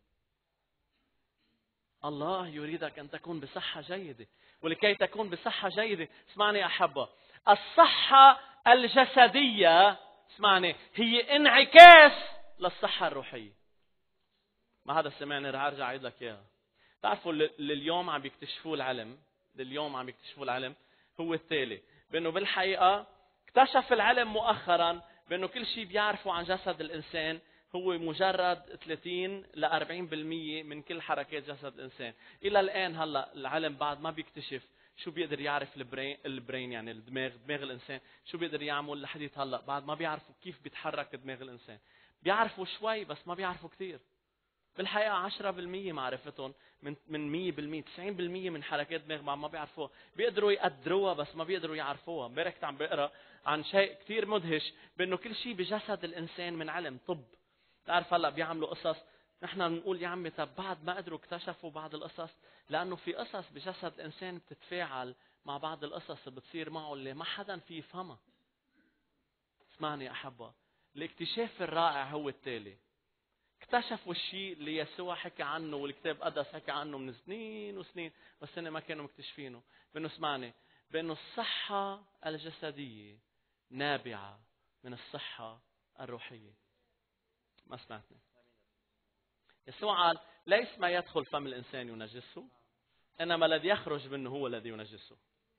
الله يريدك أن تكون بصحة جيدة، ولكي تكون بصحة جيدة اسمعني أحبة، الصحة الجسدية اسمعني هي انعكاس للصحة الروحية. ما هذا سمعني رح أرجع أعيد لك إياها. تعرفوا لليوم عم بيكتشفوا العلم، لليوم عم بيكتشفوا العلم هو التالي، بأنه بالحقيقة اكتشف العلم مؤخرا بأنه كل شيء بيعرفه عن جسد الإنسان هو مجرد ثلاثين إلى أربعين بالمئة من كل حركات جسد الإنسان. إلى الآن هلا العلم بعد ما بيكتشف شو بيقدر يعرف البرين, البرين يعني الدماغ، دماغ الإنسان شو بيقدر يعمل لحديث هلا، بعد ما بيعرفوا كيف بيتحرك دماغ الإنسان. بيعرفوا شوي بس ما بيعرفوا كثير. بالحقيقة عشرة بالمئة معرفتهم من من مية بالمئة، تسعين بالمئة من حركات الدماغ ما ما بيعرفوها، بيقدروا يقدروها بس ما بيقدروا يعرفوها. امبارح كنت عم بقرا عن شيء كثير مدهش بانه كل شيء بجسد الانسان من علم طب. تعرف هلا بيعملوا قصص نحن بنقول يا عمي طب بعد ما قدروا اكتشفوا بعض القصص، لانه في قصص بجسد الانسان بتتفاعل مع بعض القصص اللي بتصير معه اللي ما حدا فيه يفهمها. اسمعني احبه، الاكتشاف الرائع هو التالي، اكتشفوا الشيء اللي يسوع حكى عنه والكتاب القدس حكى عنه من سنين وسنين بس هن ما كانوا مكتشفينه، بانه اسمعني بانه الصحة الجسدية نابعة من الصحة الروحية. ما سمعتني؟ يسوع قال ليس ما يدخل فم الإنسان ينجسه، إنما الذي يخرج منه هو الذي ينجسه.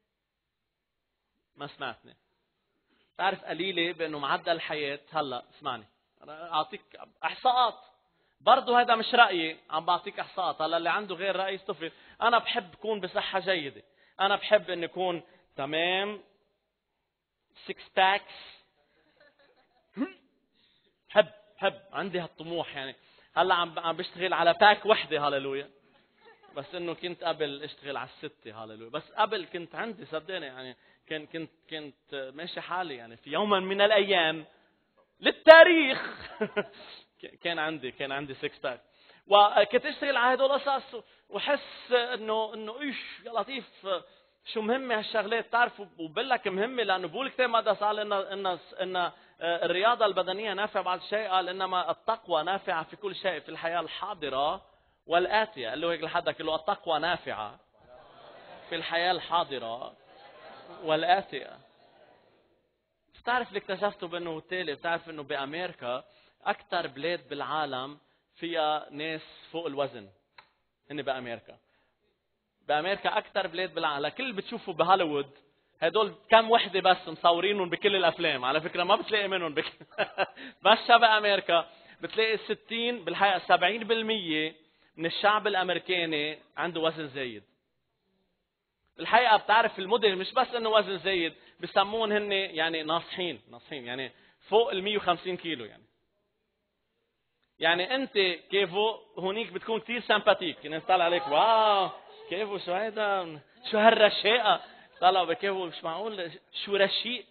ما سمعتني؟ تعرف قليلة بأنه معدل الحياة هلا اسمعني أعطيك إحصاءات، برضو هذا مش رأيي، عم بعطيك إحصاءات. هلا اللي عنده غير رأي يستفيد. أنا بحب أكون بصحة جيدة، أنا بحب أن يكون تمام سكس باكس، بحب بحب عندي هالطموح يعني. هلا عم عم بشتغل على باك وحده هاللويا، بس انه كنت قبل اشتغل على السته هاللويا، بس قبل كنت عندي صدقني يعني كنت كنت كنت ماشي حالي يعني في يوما من الايام للتاريخ كان عندي كان عندي سكس باك، وكنت اشتغل على هدول القصص وحس انه انه ايش يا لطيف شو مهمه هالشغلات. تعرفوا وبقول لك مهمه لانه بقول كتاب مقدس قال ان ان ان الرياضه البدنيه نافعه بعض الشيء، قال انما التقوى نافعه في كل شيء في الحياه الحاضره والاتيه. قال له هيك لحدك له التقوى نافعه في الحياه الحاضره والاتيه. بتعرف اللي اكتشفته بانه التالي، بتعرف انه بامريكا اكثر بلاد بالعالم فيها ناس فوق الوزن هن بامريكا. بامريكا اكثر بلاد بالعالم، كل اللي بتشوفه بهوليوود هدول كم وحده بس مصورينهم بكل الافلام، على فكره ما بتلاقي منهم بك... بس بامريكا بتلاقي ستين بالحقيقه سبعين بالمئة من الشعب الامريكاني عنده وزن زايد. الحقيقه بتعرف المدن مش بس انه وزن زايد، بسمون هن يعني ناصحين ناصحين يعني فوق ال مية وخمسين كيلو. يعني يعني انت كيفو هونيك بتكون كثير سمباتيك، الناس طالع عليك واو كيفو شو هيدا شو هالرشاقه، طلعوا بكيفو مش معقول شو رشيق.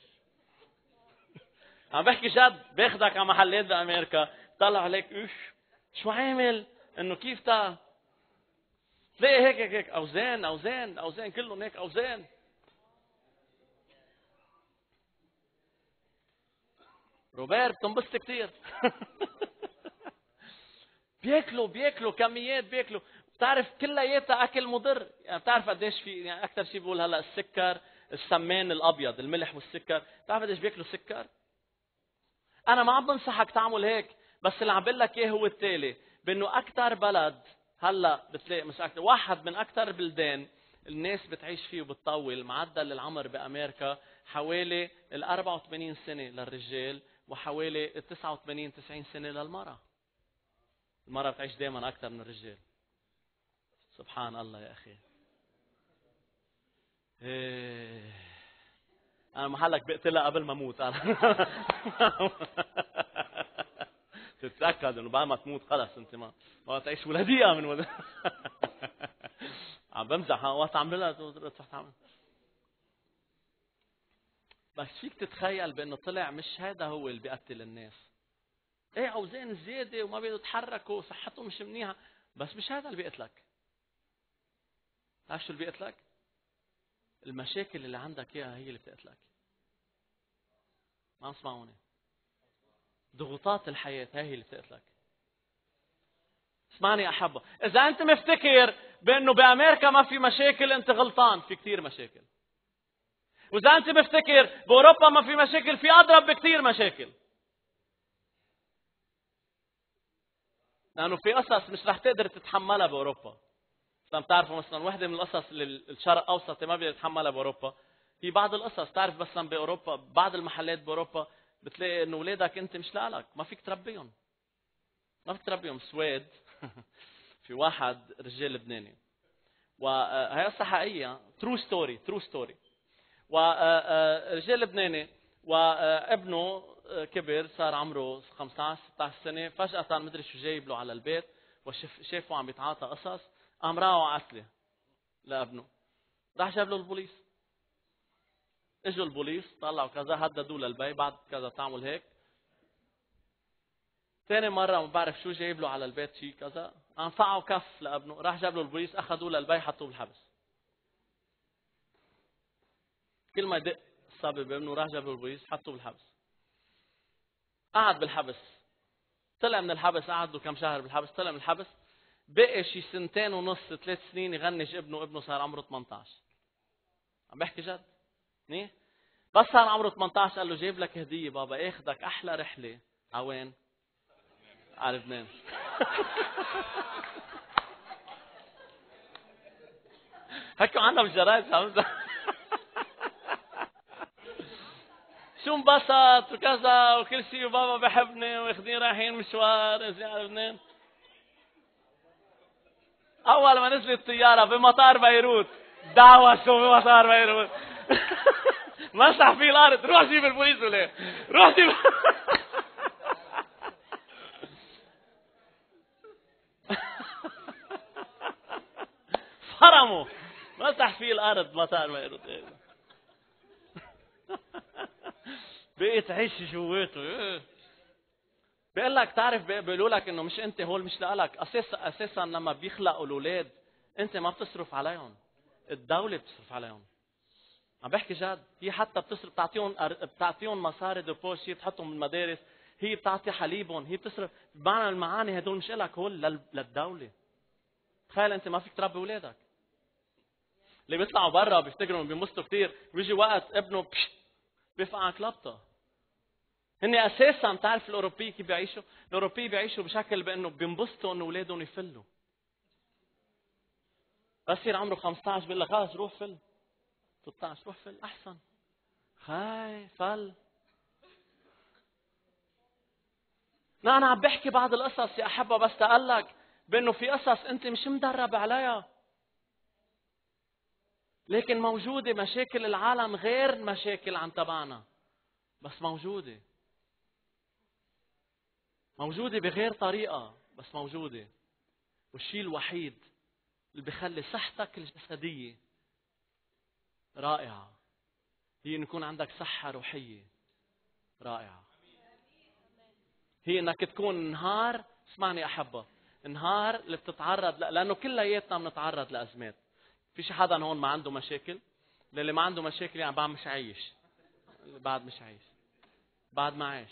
عم بحكي جد، باخدك على محلات بامريكا طلع عليك ايش شو عامل انه كيف تا تلاقي هيك هيك هيك اوزان اوزان اوزان كلهم هيك اوزان. روبير بتنبسط كثير بياكلوا بياكلوا كميات بياكلوا، بتعرف كلياتها اكل مضر. يعني بتعرف قديش في يعني اكثر شيء بقول هلا السكر السمان الابيض الملح والسكر، بتعرف قديش بياكلوا سكر؟ انا ما عم بنصحك تعمل هيك، بس اللي عم بقول لك اياه هو التالي، بانه اكثر بلد هلا بتلاقي مش اكثر واحد من اكثر البلدان الناس بتعيش فيه وبتطول. معدل العمر بامريكا حوالي ال أربعة وثمانين سنه للرجال وحوالي تسعة وثمانين تسعين سنه للمراه. المراه بتعيش دائما اكثر من الرجال. سبحان الله يا اخي. إيه. انا محلك بقتلها قبل ما اموت انا تتاكد انه بعد ما تموت خلص انت ما ما تعيش ولا دقيقه من ولد عم بمزح وقت عم بلا تروح تعمل. بس فيك تتخيل بانه طلع مش هذا هو اللي بيقتل الناس. ايه اوزان زياده وما بيقدروا يتحركوا وصحتهم مش منيحه، بس مش هذا اللي بيقتلك. عارف شو اللي بيقتلك؟ المشاكل اللي عندك اياها هي اللي بتقتلك. ما اسمعوني. ضغوطات الحياة هي اللي بتقتلك. اسمعني أحبة، إذا أنت مفتكر بأنه بأمريكا ما في مشاكل أنت غلطان، في كتير مشاكل. وإذا أنت مفتكر بأوروبا ما في مشاكل، في أضرب بكتير مشاكل. لأنه في قصص مش رح تقدر تتحملها بأوروبا. لما بتعرفوا مثلا واحدة من القصص اللي الشرق الأوسط ما بيقدر يتحملها بأوروبا، في بعض القصص تعرف بس بأوروبا بعض المحلات بأوروبا بتلاقي إنه أولادك أنت مش لك، ما فيك تربيهم. ما فيك تربيهم. سويد في واحد رجال لبناني، وهي قصة حقيقية، ترو ستوري ترو ستوري. ورجال لبناني وابنه كبر صار عمره خمسة عشر ستة عشر سنة، فجأة مدري شو جايب له على البيت وشافه عم يتعاطى قصص، قام راعوا قتله لابنه. راح جاب له البوليس. اجوا البوليس طلعوا كذا، هددوا للبي بعد كذا تعمل هيك. ثاني مرة ما بعرف شو جايب له على البيت شيء كذا، قام فعوا كف لابنه، راح جاب له البوليس اخذوه للبي حطوه بالحبس. كل ما يدق الصبي بابنه راح جاب له البوليس حطوه بالحبس. قعد بالحبس، طلع من الحبس، قعد له كم شهر بالحبس، طلع من الحبس، بقي شي سنتين ونص ثلاث سنين يغنج ابنه، ابنه صار عمره ثمانية عشر. عم بحكي جد. نيه؟ بس صار عمره ثمانية عشر قال له جايب لك هدية بابا، اخذك احلى رحلة. عوين؟ على لبنان. حكوا عنها بالجرايد. شو انبسط وكذا وكل شيء، وبابا بحبني واخذين رايحين مشوار على لبنان. اول ما نزلت الطياره بمطار بيروت دعوه شو بمطار بيروت. مسح فيه الارض، روح جيب البوليس ولا روح جيب. فرموا مسح فيه الارض مطار بيروت. بقيت عيش جواته. بيقول لك تعرف بيقولوا لك انه مش انت هول مش لك اساسا. اساسا لما بيخلقوا الاولاد انت ما بتصرف عليهم، الدوله بتصرف عليهم. عم بحكي جد. هي حتى بتصرف، بتعطيهم بتعطيهم مصاري دبوش، هي بتحطهم بالمدارس، هي بتعطي حليبهم، هي بتصرف. بمعنى المعاني هدول مش لك، هول للدوله. تخيل انت ما فيك تربي اولادك. اللي بيطلعوا برا بيفتكروا بينبسطوا كثير، بيجي وقت ابنه بيفقع كلبطه. هن اساسا بتعرف الاوروبي كيف بيعيشوا؟ الاوروبي بيعيشوا بشكل بانه بينبسطوا انه اولادهم يفلوا. بس يصير عمره خمسة عشر بيقول لك خلص روح فل. ستة عشر روح فل احسن. خاي فل. لا انا عم بحكي بعض القصص يا احبه بس تقول لك بانه في قصص انت مش مدرب عليها، لكن موجوده. مشاكل العالم غير مشاكل عن تبعنا، بس موجوده. موجوده بغير طريقه بس موجوده. والشيء الوحيد اللي بيخلي صحتك الجسديه رائعه هي ان يكون عندك صحه روحيه رائعه. هي انك تكون نهار، اسمعني احبه، نهار اللي بتتعرض ل... لانه كلياتنا بنتعرض لازمات. في شي حدا هون ما عنده مشاكل؟ اللي ما عنده مشاكل يعني بعد مش عايش. بعد مش عايش، بعد ما عايش.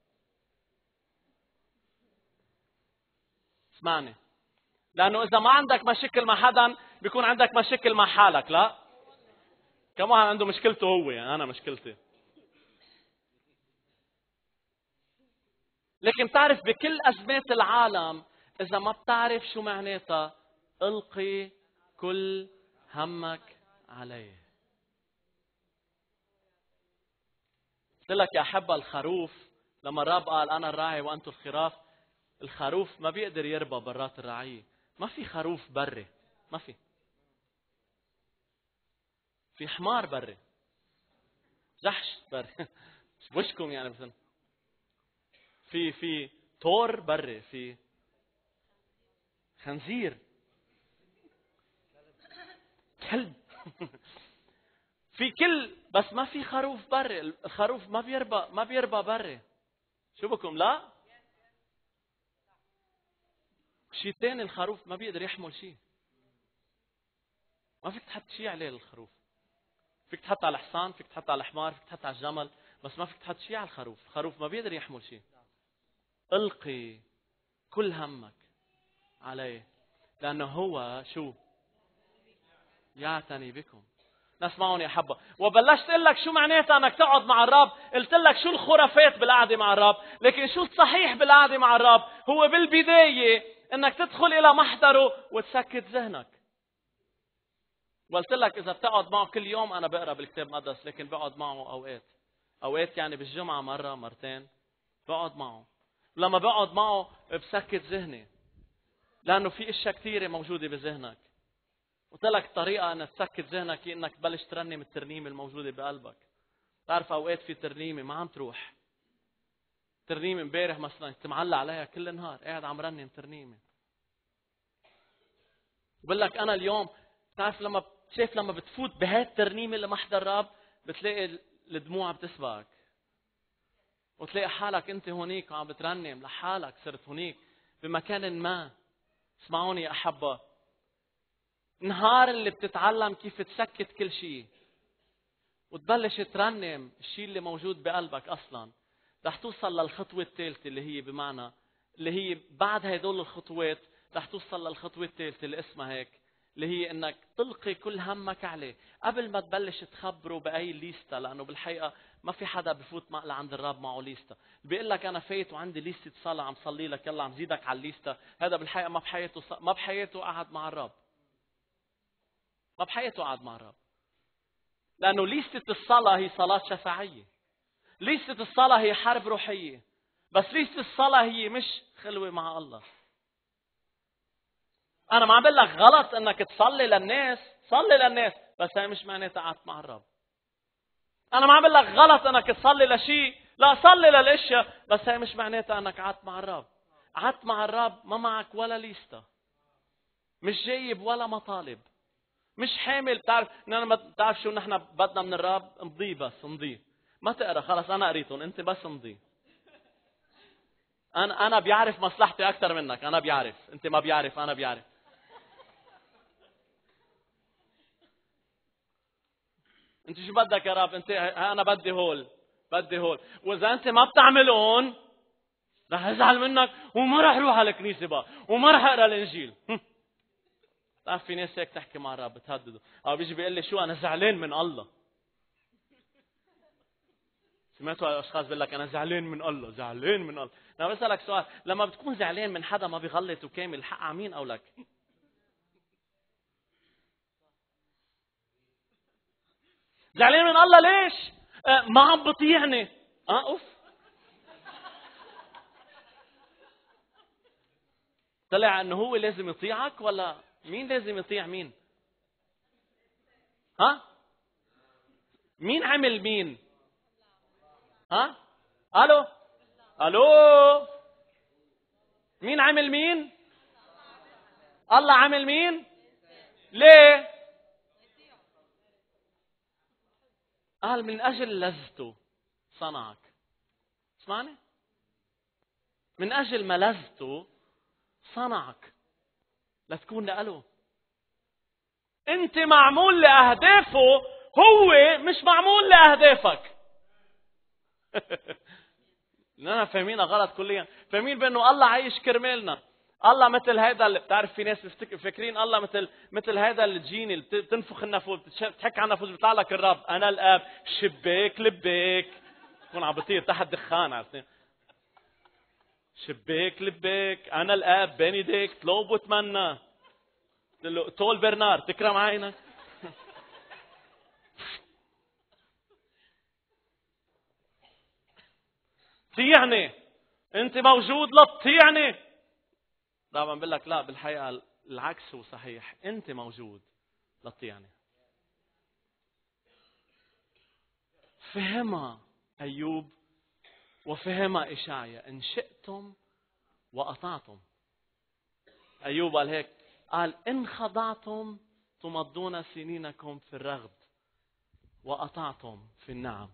اسمعني، لانه اذا ما عندك مشاكل مع حدا بيكون عندك مشاكل مع حالك. لا، كم واحد عنده مشكلته هو، يعني انا مشكلتي. لكن بتعرف بكل أزمات العالم إذا ما بتعرف شو معناتها ألقي كل همك عليه. قلت لك يا أحبة الخروف لما الرب قال أنا الراعي وأنتم الخراف، الخروف ما بيقدر يربى برات الرعية. ما في خروف بري، ما في. في حمار بري، جحش بري. وشكم يعني مثلا. في في طور بري، في خنزير، كلب. في كل، بس ما في خروف بري. الخروف ما بيربى ما بيربى بري. شو بكم؟ لا، شيء ثاني، الخروف ما بيقدر يحمل شيء. ما فيك تحط شيء عليه للخروف. فيك تحط على الحصان، فيك تحط على الحمار، فيك تحط على الجمل، بس ما فيك تحط شيء على الخروف. الخروف ما بيقدر يحمل شيء. القي كل همك عليه لأنه هو شو؟ يعتني بكم. نسمعوني يا حبة. وبلشت اقول لك شو معناتها انك تقعد مع الرب. قلت لك شو الخرافات بالقعده مع الرب، لكن شو الصحيح بالقعده مع الرب؟ هو بالبدايه انك تدخل الى محضره وتسكت ذهنك. وقلت لك اذا بتقعد معه كل يوم، انا بقرا بالكتاب المقدس لكن بقعد معه اوقات اوقات يعني بالجمعه مره مرتين بقعد معه. لما بقعد معه بسكت ذهني لانه في اشياء كثيره موجوده بذهنك. قلت لك طريقة أن تسكت ذهنك هي أنك تبلش ترنم الترنيمة الموجودة بقلبك. تعرف أوقات في ترنيمة ما عم تروح. ترنيمة امبارح مثلا كنت معلق عليها كل النهار قاعد عم رنم ترنيمة. بقول لك أنا اليوم تعرف لما شايف لما بتفوت بهاي الترنيمة لمحضر الرب بتلاقي الدموع بتسبقك. وتلاقي حالك أنت هونيك وعم بترنم لحالك، صرت هونيك بمكان ما. اسمعوني يا أحبة، نهار اللي بتتعلم كيف تسكت كل شيء وتبلش ترنم الشيء اللي موجود بقلبك أصلا، رح توصل للخطوة الثالثة اللي هي بمعنى اللي هي بعد هدول الخطوات رح توصل للخطوة الثالثة اللي اسمها هيك، اللي هي انك تلقي كل همك عليه قبل ما تبلش تخبره بأي ليستة. لأنه بالحقيقة ما في حدا بفوت لعند الرب معه ليستة. بيقول لك أنا فايت وعندي ليستة صلاة عم صلي لك يلا عم زيدك على الليستة. هذا بالحقيقة ما بحياته ص... ما بحياته قعد مع الرب. ما بحياته قعد مع الرب. لأنه ليستة الصلاة هي صلاة شفاعية. ليستة الصلاة هي حرب روحية. بس ليستة الصلاة هي مش خلوة مع الله. أنا ما عم بقول لك غلط إنك تصلي للناس، صلي للناس، بس هي مش معناتها قعدت مع الرب. أنا ما عم بقول لك غلط إنك تصلي لشيء، لا صلي للأشياء، بس هي مش معناتها إنك قعدت مع الرب. قعدت مع الرب ما معك ولا ليستة. مش جايب ولا مطالب. مش حامل. بتعرف نحن بتعرف شو نحن بدنا من الرب؟ امضي بس امضي. ما تقرا خلص انا قريتهم انت بس امضي. انا انا بيعرف مصلحتي اكثر منك. انا بيعرف انت ما بيعرف. انا بيعرف. انت شو بدك يا رب؟ انت انا بدي هول بدي هول واذا انت ما بتعملون رح ازعل منك وما رح اروح على الكنيسه بقى وما رح اقرا الانجيل. تعرف في ناس هيك تحكي مع الرب بتهدده. او بيجي بيقول لي شو انا زعلان من الله. سمعتوا اشخاص بيقول لك انا زعلان من الله زعلان من الله. انا بسالك سؤال، لما بتكون زعلان من حدا ما بيغلط وكامل الحق على مين او لك؟ زعلان من الله ليش؟ آه ما عم بطيعني. اه اوف. طلع انه هو لازم يطيعك ولا مين لازم يطيع مين؟ ها؟ مين عمل مين؟ ها؟ الو؟ الو؟ مين عمل مين؟ الله عمل مين؟ ليه؟ قال من اجل لذته صنعك. اسمعني؟ من اجل ما لذته صنعك لتكون لأله. انت معمول لأهدافه، هو مش معمول لأهدافك. لأننا فاهمين غلط كليا. فاهمين بأنه الله عايش كرمالنا. الله مثل هذا اللي بتعرف في ناس فاكرين الله مثل مثل هذا الجيني اللي بتنفخ النافوذ بتحك عن النافوذ بيطلع لك الرب أنا الآب شباك لباك تكون عم بطير تحت دخان. عرفتي؟ شباك لباك أنا الآب بين يديك طلب وتمنى. تول برنار تكرم عينك. طيعني انت موجود لا تطيعني. طبعا بقول لك لا بالحقيقه العكس هو صحيح. انت موجود لا تطيعني. فهمها ايوب وفهمها اشعيا. ان شئتم واطعتم. ايوب قال هيك قال ان خضعتم تمضون سنينكم في الرغد واطعتم في النعم.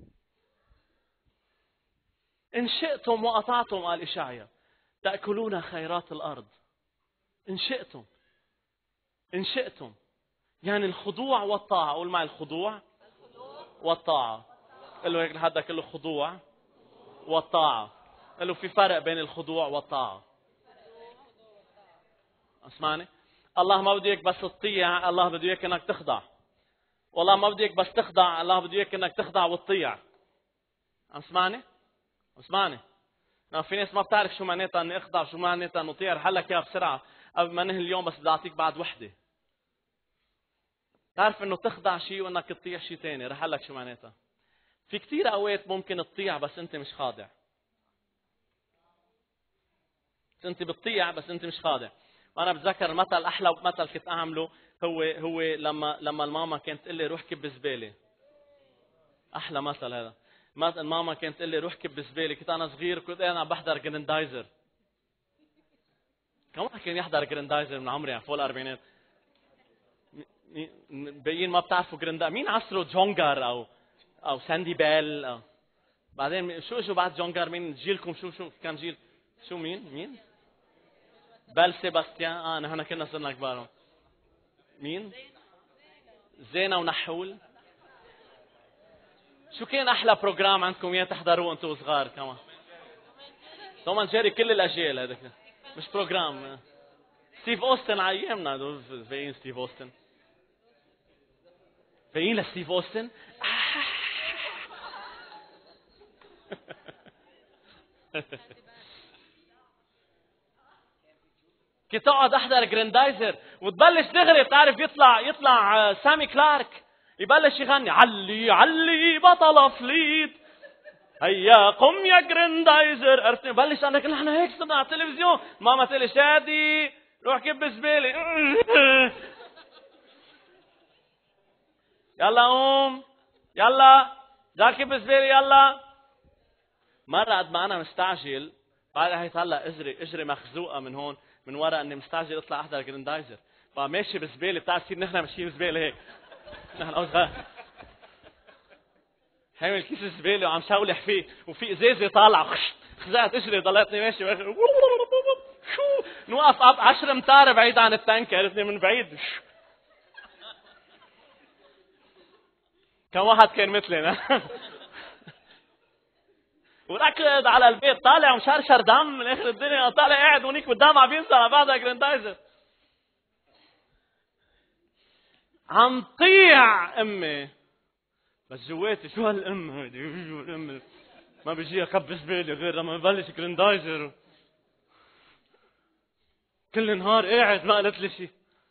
إن شئتم وأطعتم قال إشعيا تأكلون خيرات الأرض. إن شئتم إن شئتم يعني الخضوع والطاعة. قول معي الخضوع والطاعة. قل له هيك لحدك، قل له خضوع والطاعة. قل له في فرق بين الخضوع والطاعة. اسمعني، الله ما بده اياك بس تطيع، الله بده اياك انك تخضع. والله ما بده اياك بس تخضع، الله بده اياك انك تخضع وتطيع. اسمعني اسمعني لا، في ناس ما بتعرف شو معناتها اني اخضع، شو معناتها انه اطيع. رح لك اياها بسرعه قبل ما ننهي اليوم، بس بدي اعطيك بعد وحده. تعرف انه تخضع شيء وانك تطيع شيء ثاني. رح لك شو معناتها. في كثير اوقات ممكن تطيع بس انت مش خاضع. انت بتطيع بس انت مش خاضع. وانا بتذكر مثل، احلى مثل كنت اعمله هو هو لما لما الماما كانت تقول لي روح كب زباله. احلى مثل هذا. مثلا ماما كانت تقول لي روح كب زباله. كنت انا صغير، كنت انا بحضر جريندايزر. كم واحد كان يحضر جريندايزر من عمري يعني فوق الاربعينات؟ باين ما بتعرفوا جريندايزر. مين عصره جونجر او او ساندي بيل أو. بعدين شو شو بعد جونجر؟ مين جيلكم؟ شو شو كان جيل؟ شو مين مين بل سيباستيان. اه نحن كنا صرنا كبار. مين؟ زينة ونحول. شو كان احلى بروجرام عندكم اياه تحضروه انتم صغار؟ كمان توم اند جيري. كل الاجيال هذاك مش بروجرام. ستيف اوستن على ايامنا. فاين ستيف اوستن؟ فاين لستيف اوستن؟ كنت اقعد احضر جريندايزر وتبلش دغري بتعرف يطلع يطلع سامي كلارك يبلش يغني علي علي بطل فليت هيا قم يا جريندايزر. عرفتني؟ بلش انا كنا احنا هيك صرنا على التلفزيون. ماما تقول لي شادي روح كب زباله. يلا قوم يلا جاك كب زباله يلا. مره قد ما انا مستعجل بعد هيك هلا اجري اجري مخزوقه من هون من ورا اني مستعجل اطلع احضر جريندايزر. فماشي بزباله. بتعرف كيف نحن ماشيين بزباله هيك. نحن اوزغار حامل كيس الزباله وعم شولح فيه وفي ازازه طالعه. خزعت اجري ضليتني ماشي. شو نوقف عشر امتار بعيد عن التانك. عرفتني؟ من بعيد. كم واحد كان مثلنا. وركض على البيت طالع ومشرشر دم من اخر الدنيا. طالع قاعد هونيك بالدم عم بينزل على بعضها جريندايزر. عم طيع امي بس جواتي شو هالام هيدي؟ شو الام ما بيجيها كب زباله غير لما يبلش جريندايزر. كل نهار قاعد ما قالت لي شيء.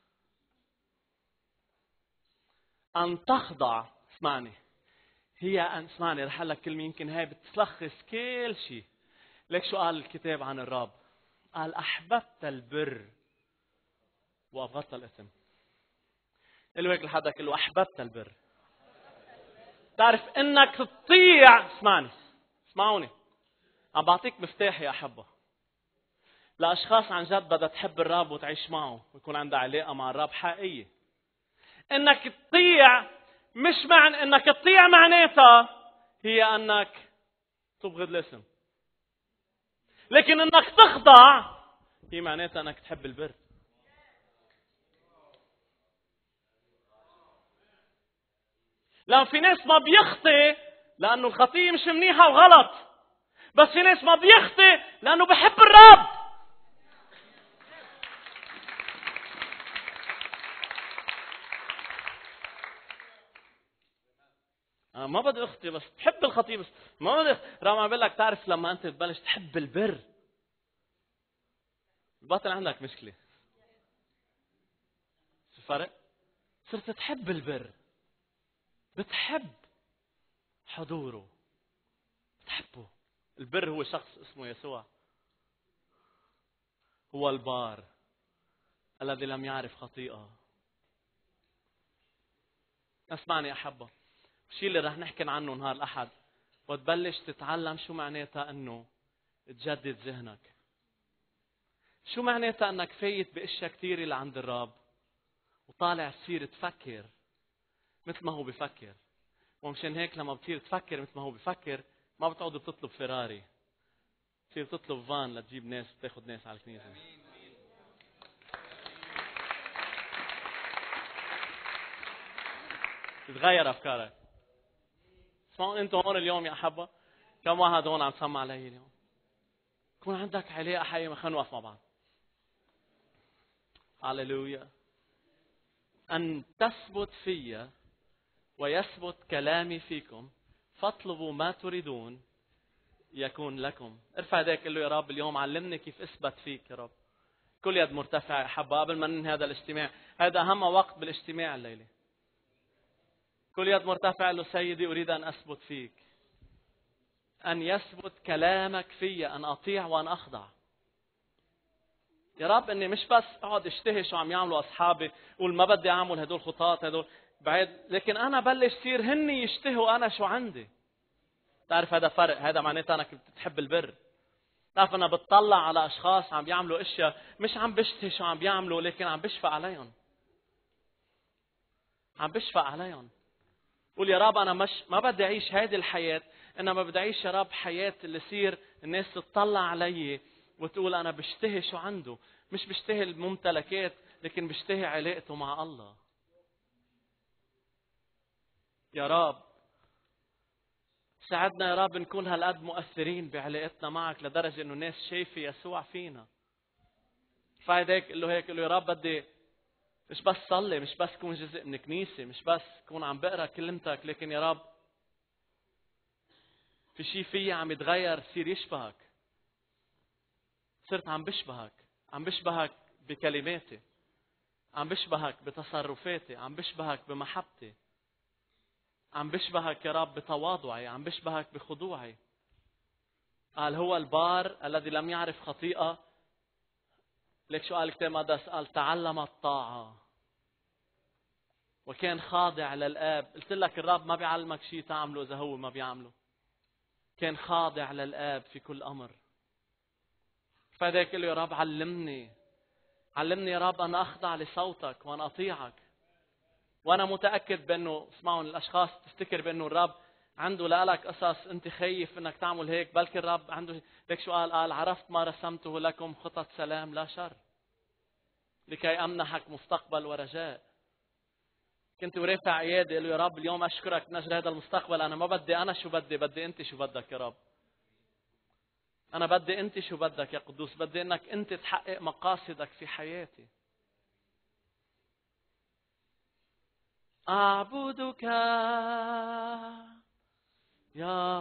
ان تخضع. اسمعني، هي ان اسمعني رح لك كلمه يمكن هاي بتلخص كل شيء. ليك شو قال الكتاب عن الرب؟ قال احببت البر وابغضت الاثم. قل له هيك لحدك، قل له احببت البر. تعرف انك تطيع. اسمعني اسمعوني، عم بعطيك مفتاح يا احبه لاشخاص عن جد بدها تحب الرب وتعيش معه ويكون عندها علاقه مع الرب حقيقيه. انك تطيع مش معنى انك تطيع معناتها هي انك تبغض الاسم، لكن انك تخضع هي معناتها انك تحب البر. لأن في ناس ما بيخطئ لأنه الخطية مش منيحة وغلط، بس في ناس ما بيخطئ لأنه بحب الرب. أنا ما بدي أخطئ بس بحب الخطية. بس ما بدي رام عم بقول لك تعرف لما أنت تبلش تحب البر بطل عندك مشكلة. شو الفرق؟ صرت تحب البر، بتحب حضوره، بتحبه. البر هو شخص اسمه يسوع، هو البار الذي لم يعرف خطيئة. اسمعني أحبة، الشيء اللي رح نحكي عنه نهار الأحد وتبلش تتعلم شو معناتها أنه تجدد ذهنك، شو معناتها أنك فايت بأشياء كثير اللي عند الرب وطالع تصير تفكر مثل ما هو بفكر. ومشان هيك لما بتصير تفكر مثل ما هو بفكر ما بتقعد بتطلب فيراري، بتصير تطلب فان لتجيب ناس تاخذ ناس على الكنيسة. تتغير أفكارك. معقول انتوا هون اليوم يا أحبة؟ كم واحد هون عم تسمع علي اليوم؟ يكون عندك علاقة حية، خلينا نوقف مع بعض. هاليلويا. أن تثبت في ويثبت كلامي فيكم، فاطلبوا ما تريدون يكون لكم. ارفع يديك قل له يا رب اليوم علمني كيف اثبت فيك يا رب. كل يد مرتفعة يا حبة قبل ما ننهي هذا الاجتماع. هذا أهم وقت بالاجتماع الليلة. كل يد مرتفعة له سيدي أريد أن أثبت فيك، أن يثبت كلامك في، أن أطيع وأن أخضع. يا رب إني مش بس أقعد اشتهي شو عم يعملوا أصحابي قول ما بدي أعمل هدول خطاط هدول بعيد، لكن أنا بلش صير هني يشتهوا أنا شو عندي. تعرف هذا فرق، هذا معناته أنا كنت بتحب البر. تعرف أنا بتطلع على أشخاص عم بيعملوا أشياء مش عم بشتهي شو عم بيعملوا، لكن عم بشفق عليهم، عم بشفق عليهم. قول يا رب أنا مش ما بدي أعيش هذه الحياة، إنما بدي أعيش يا رب حياة اللي يصير الناس تطلع علي وتقول أنا بشتهي شو عنده، مش بشتهي الممتلكات لكن بشتهي علاقته مع الله. يا رب ساعدنا يا رب نكون هالقد مؤثرين بعلاقتنا معك لدرجة إنه الناس شايفة يسوع فينا. فايدك قل له هيك، قل له يا رب بدي مش بس صلي، مش بس كون جزء من كنيسة، مش بس كون عم بقرأ كلمتك، لكن يا رب في شيء فيي عم يتغير صير يشبهك. صرت عم بشبهك، عم بشبهك بكلماتي، عم بشبهك بتصرفاتي، عم بشبهك بمحبتي، عم بشبهك يا رب بتواضعي، عم بشبهك بخضوعي. قال هو البار الذي لم يعرف خطيئة. ليك شو قال الكتاب المقدس؟ قال تعلم الطاعة وكان خاضع للآب. قلت لك الرب ما بيعلمك شيء تعمله إذا هو ما بيعمله. كان خاضع للآب في كل أمر. فهذاك له يا رب علمني، علمني يا رب أن أخضع لصوتك وأن أطيعك. وأنا متأكد بأنه اسمعوا الأشخاص تفتكر بأنه الرب عنده لك قصص أنت خايف أنك تعمل هيك، بلكي الرب عنده ليك شو قال؟ قال عرفت ما رسمته لكم خطط سلام لا شر لكي أمنحك مستقبل ورجاء. كنت ورافع عيادي قال له يا رب اليوم أشكرك من أجل هذا المستقبل. أنا ما بدي أنا شو بدي، بدي أنت شو بدك يا رب. أنا بدي أنت شو بدك يا قدوس، بدي أنك أنت تحقق مقاصدك في حياتي. أعبدك يا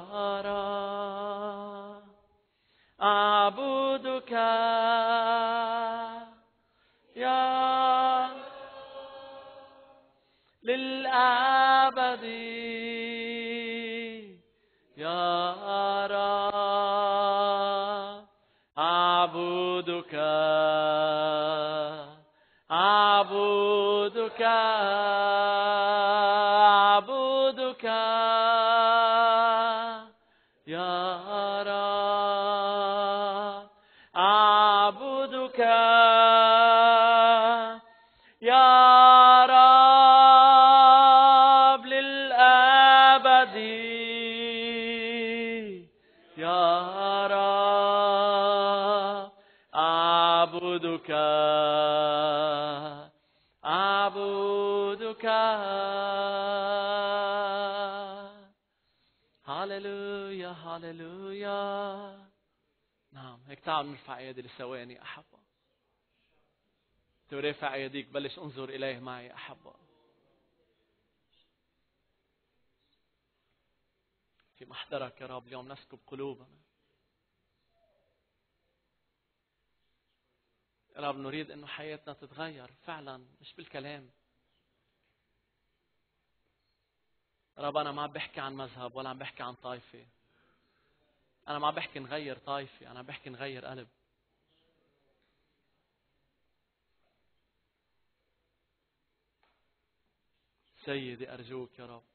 رب، أعبدك يا للأبد يا رب. أعبدك أعبدك أعبدك يا رب، أعبدك يا رب للأبد يا رب. أعبدك أعبدك. هاليلويا هاليلويا. نعم هيك تعالوا نرفع ايدي لثواني أحبة. ترفع ايديك بلش انظر إليه معي أحبة. في محضرك يا رب اليوم نسكب قلوبنا يا رب. نريد انه حياتنا تتغير فعلا مش بالكلام. يا رب انا ما عم بحكي عن مذهب ولا عم بحكي عن طائفة. انا ما عم بحكي نغير طائفة، انا عم بحكي نغير قلب. سيدي ارجوك يا رب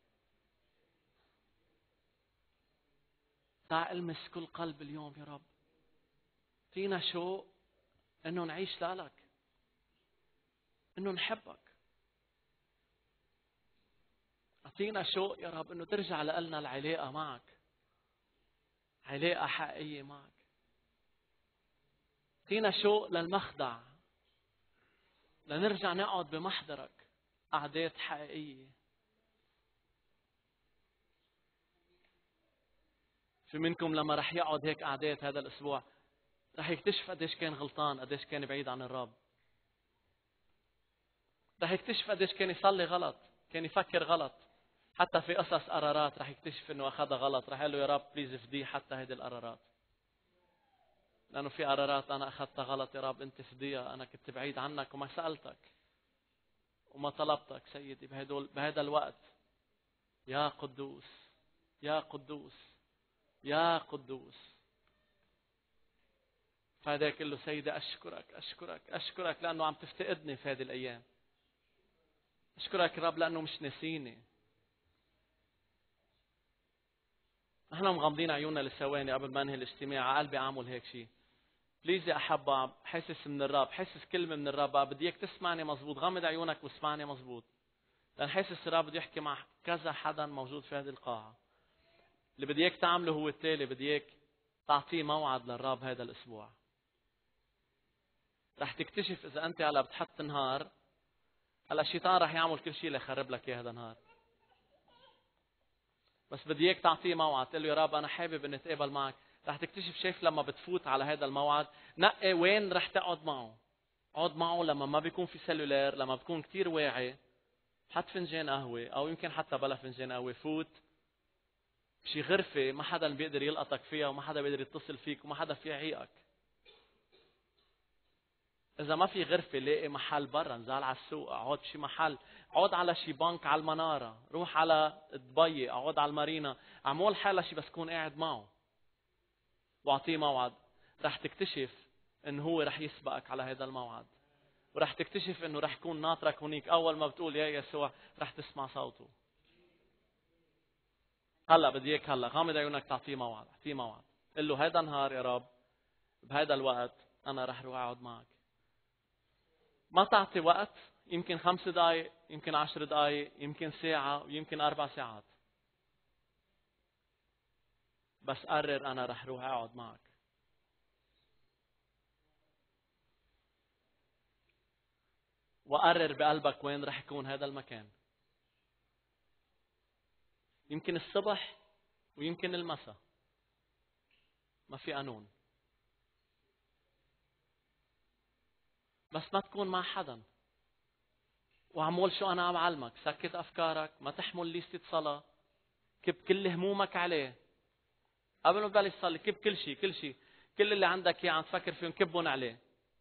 تعال المس كل قلب اليوم يا رب. فينا شوق انه نعيش لك، انه نحبك. اعطينا شوق يا رب انه ترجع لنا العلاقة معك، علاقة حقيقية معك. اعطينا شوق للمخدع، لنرجع نقعد بمحضرك قعدات حقيقية. في منكم لما رح يقعد هيك قعدات هذا الأسبوع رح يكتشف قديش كان غلطان، قديش كان بعيد عن الرب. رح يكتشف قديش كان يصلي غلط، كان يفكر غلط. حتى في قصص قرارات رح يكتشف انه اخذها غلط، رح يقول له يا رب بليز فدي حتى هذه القرارات. لانه في قرارات انا اخذتها غلط، يا رب انت فديها، انا كنت بعيد عنك وما سألتك وما طلبتك سيدي بهدول بهذا الوقت. يا قدوس يا قدوس يا قدوس. فهذاك قل له سيدي أشكرك أشكرك أشكرك لأنه عم تفتقدني في هذه الأيام. أشكرك رب لأنه مش نسيني. احنا مغمضين عيوننا لثواني قبل ما انهي الاجتماع. على قلبي اعمل هيك شيء. بليز يا أحبة، حاسس من الرب، حاسس كلمة من الرب، بدي اياك تسمعني مزبوط. غمض عيونك واسمعني مزبوط، لأن حاسس الرب بده يحكي مع كذا حدا موجود في هذه القاعة. اللي بدي اياك تعمله هو التالي، بدي اياك تعطيه موعد للرب هذا الأسبوع. رح تكتشف إذا أنت على بتحط نهار، هلا الشيطان رح يعمل كل شيء ليخرب لك إياه هذا النهار. بس بدي اياك تعطيه موعد، تقول له يا رب أنا حابب إني أتقابل معك. رح تكتشف شايف لما بتفوت على هذا الموعد نقي وين رح تقعد معه. اقعد معه لما ما بيكون في سيلولار، لما بكون كتير واعي. حط فنجان قهوة أو يمكن حتى بلا فنجان قهوة. فوت بشي غرفة ما حدا بيقدر يلقطك فيها وما حدا بيقدر يتصل فيك وما حدا في يعيقك. إذا ما في غرفة لاقي محل برا، نزال على السوق، اقعد بشي محل، اقعد على شي بنك على المنارة، روح على دبي، اقعد على المارينا، اعمل حالة شي بس كون قاعد معه واعطيه موعد. رح تكتشف انه هو رح يسبقك على هذا الموعد، ورح تكتشف انه رح يكون ناطرك هنيك. اول ما بتقول يا يسوع رح تسمع صوته. هلا بدي اياك هلا غامض عيونك تعطيه موعد، اعطيه موعد. قل له هذا النهار يا رب بهذا الوقت انا رح روح اقعد معك. ما تعطي وقت، يمكن خمس دقائق، يمكن عشر دقائق، يمكن ساعة، ويمكن أربع ساعات. بس قرر أنا رح روح أقعد معك. وقرر بقلبك وين رح يكون هذا المكان. يمكن الصبح ويمكن المساء، ما في قانون. بس ما تكون مع حدا. وعمول شو أنا عم علمك، سكت أفكارك، ما تحمل ليستة صلاة، كب كل همومك عليه. قبل ما تبلش تصلي كب كل شيء كل شيء كل اللي عندك اياه عم تفكر فيهم كبهم عليه.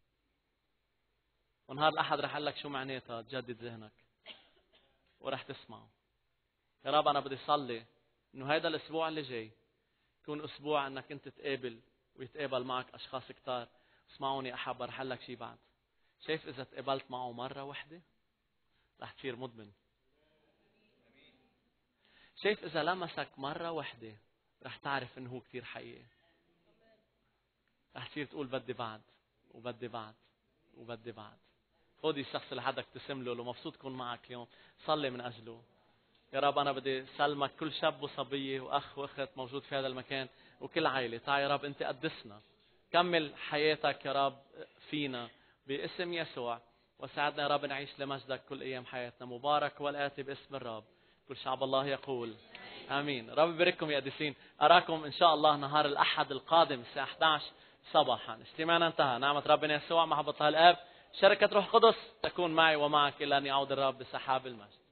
ونهار الأحد رح أقول لك شو معناتها تجدد ذهنك ورح تسمعه. يا رب أنا بدي صلي إنه هذا الأسبوع اللي جاي يكون أسبوع إنك أنت تقابل ويتقابل معك أشخاص كتار. اسمعوني أحبة، رح أقول لك شيء بعد. شايف إذا تقابلت معه مرة واحدة رح تصير مدمن. شايف إذا لمسك مرة واحدة رح تعرف إنه هو كتير حقيقي. رح تصير تقول بدي بعد وبدي بعد وبدي بعد. خذي الشخص اللي حدك تسم له، لو مبسوط تكون معك اليوم صلي من أجله. يا رب أنا بدي سلمك كل شاب وصبية وأخ وأخت موجود في هذا المكان وكل عائلة. تعال يا رب أنت قدسنا، كمل حياتك يا رب فينا باسم يسوع، وساعدنا يا رب نعيش لمجدك كل أيام حياتنا. مبارك والآتي باسم الرب. كل شعب الله يقول آمين. رب يبارككم يا قديسين. أراكم إن شاء الله نهار الأحد القادم الساعة أحد عشر صباحا. اجتماعنا انتهى. نعمة ربنا يسوع، محبة الآب، شركة روح قدس تكون معي ومعك إلى أن يعود الرب بسحاب المجد.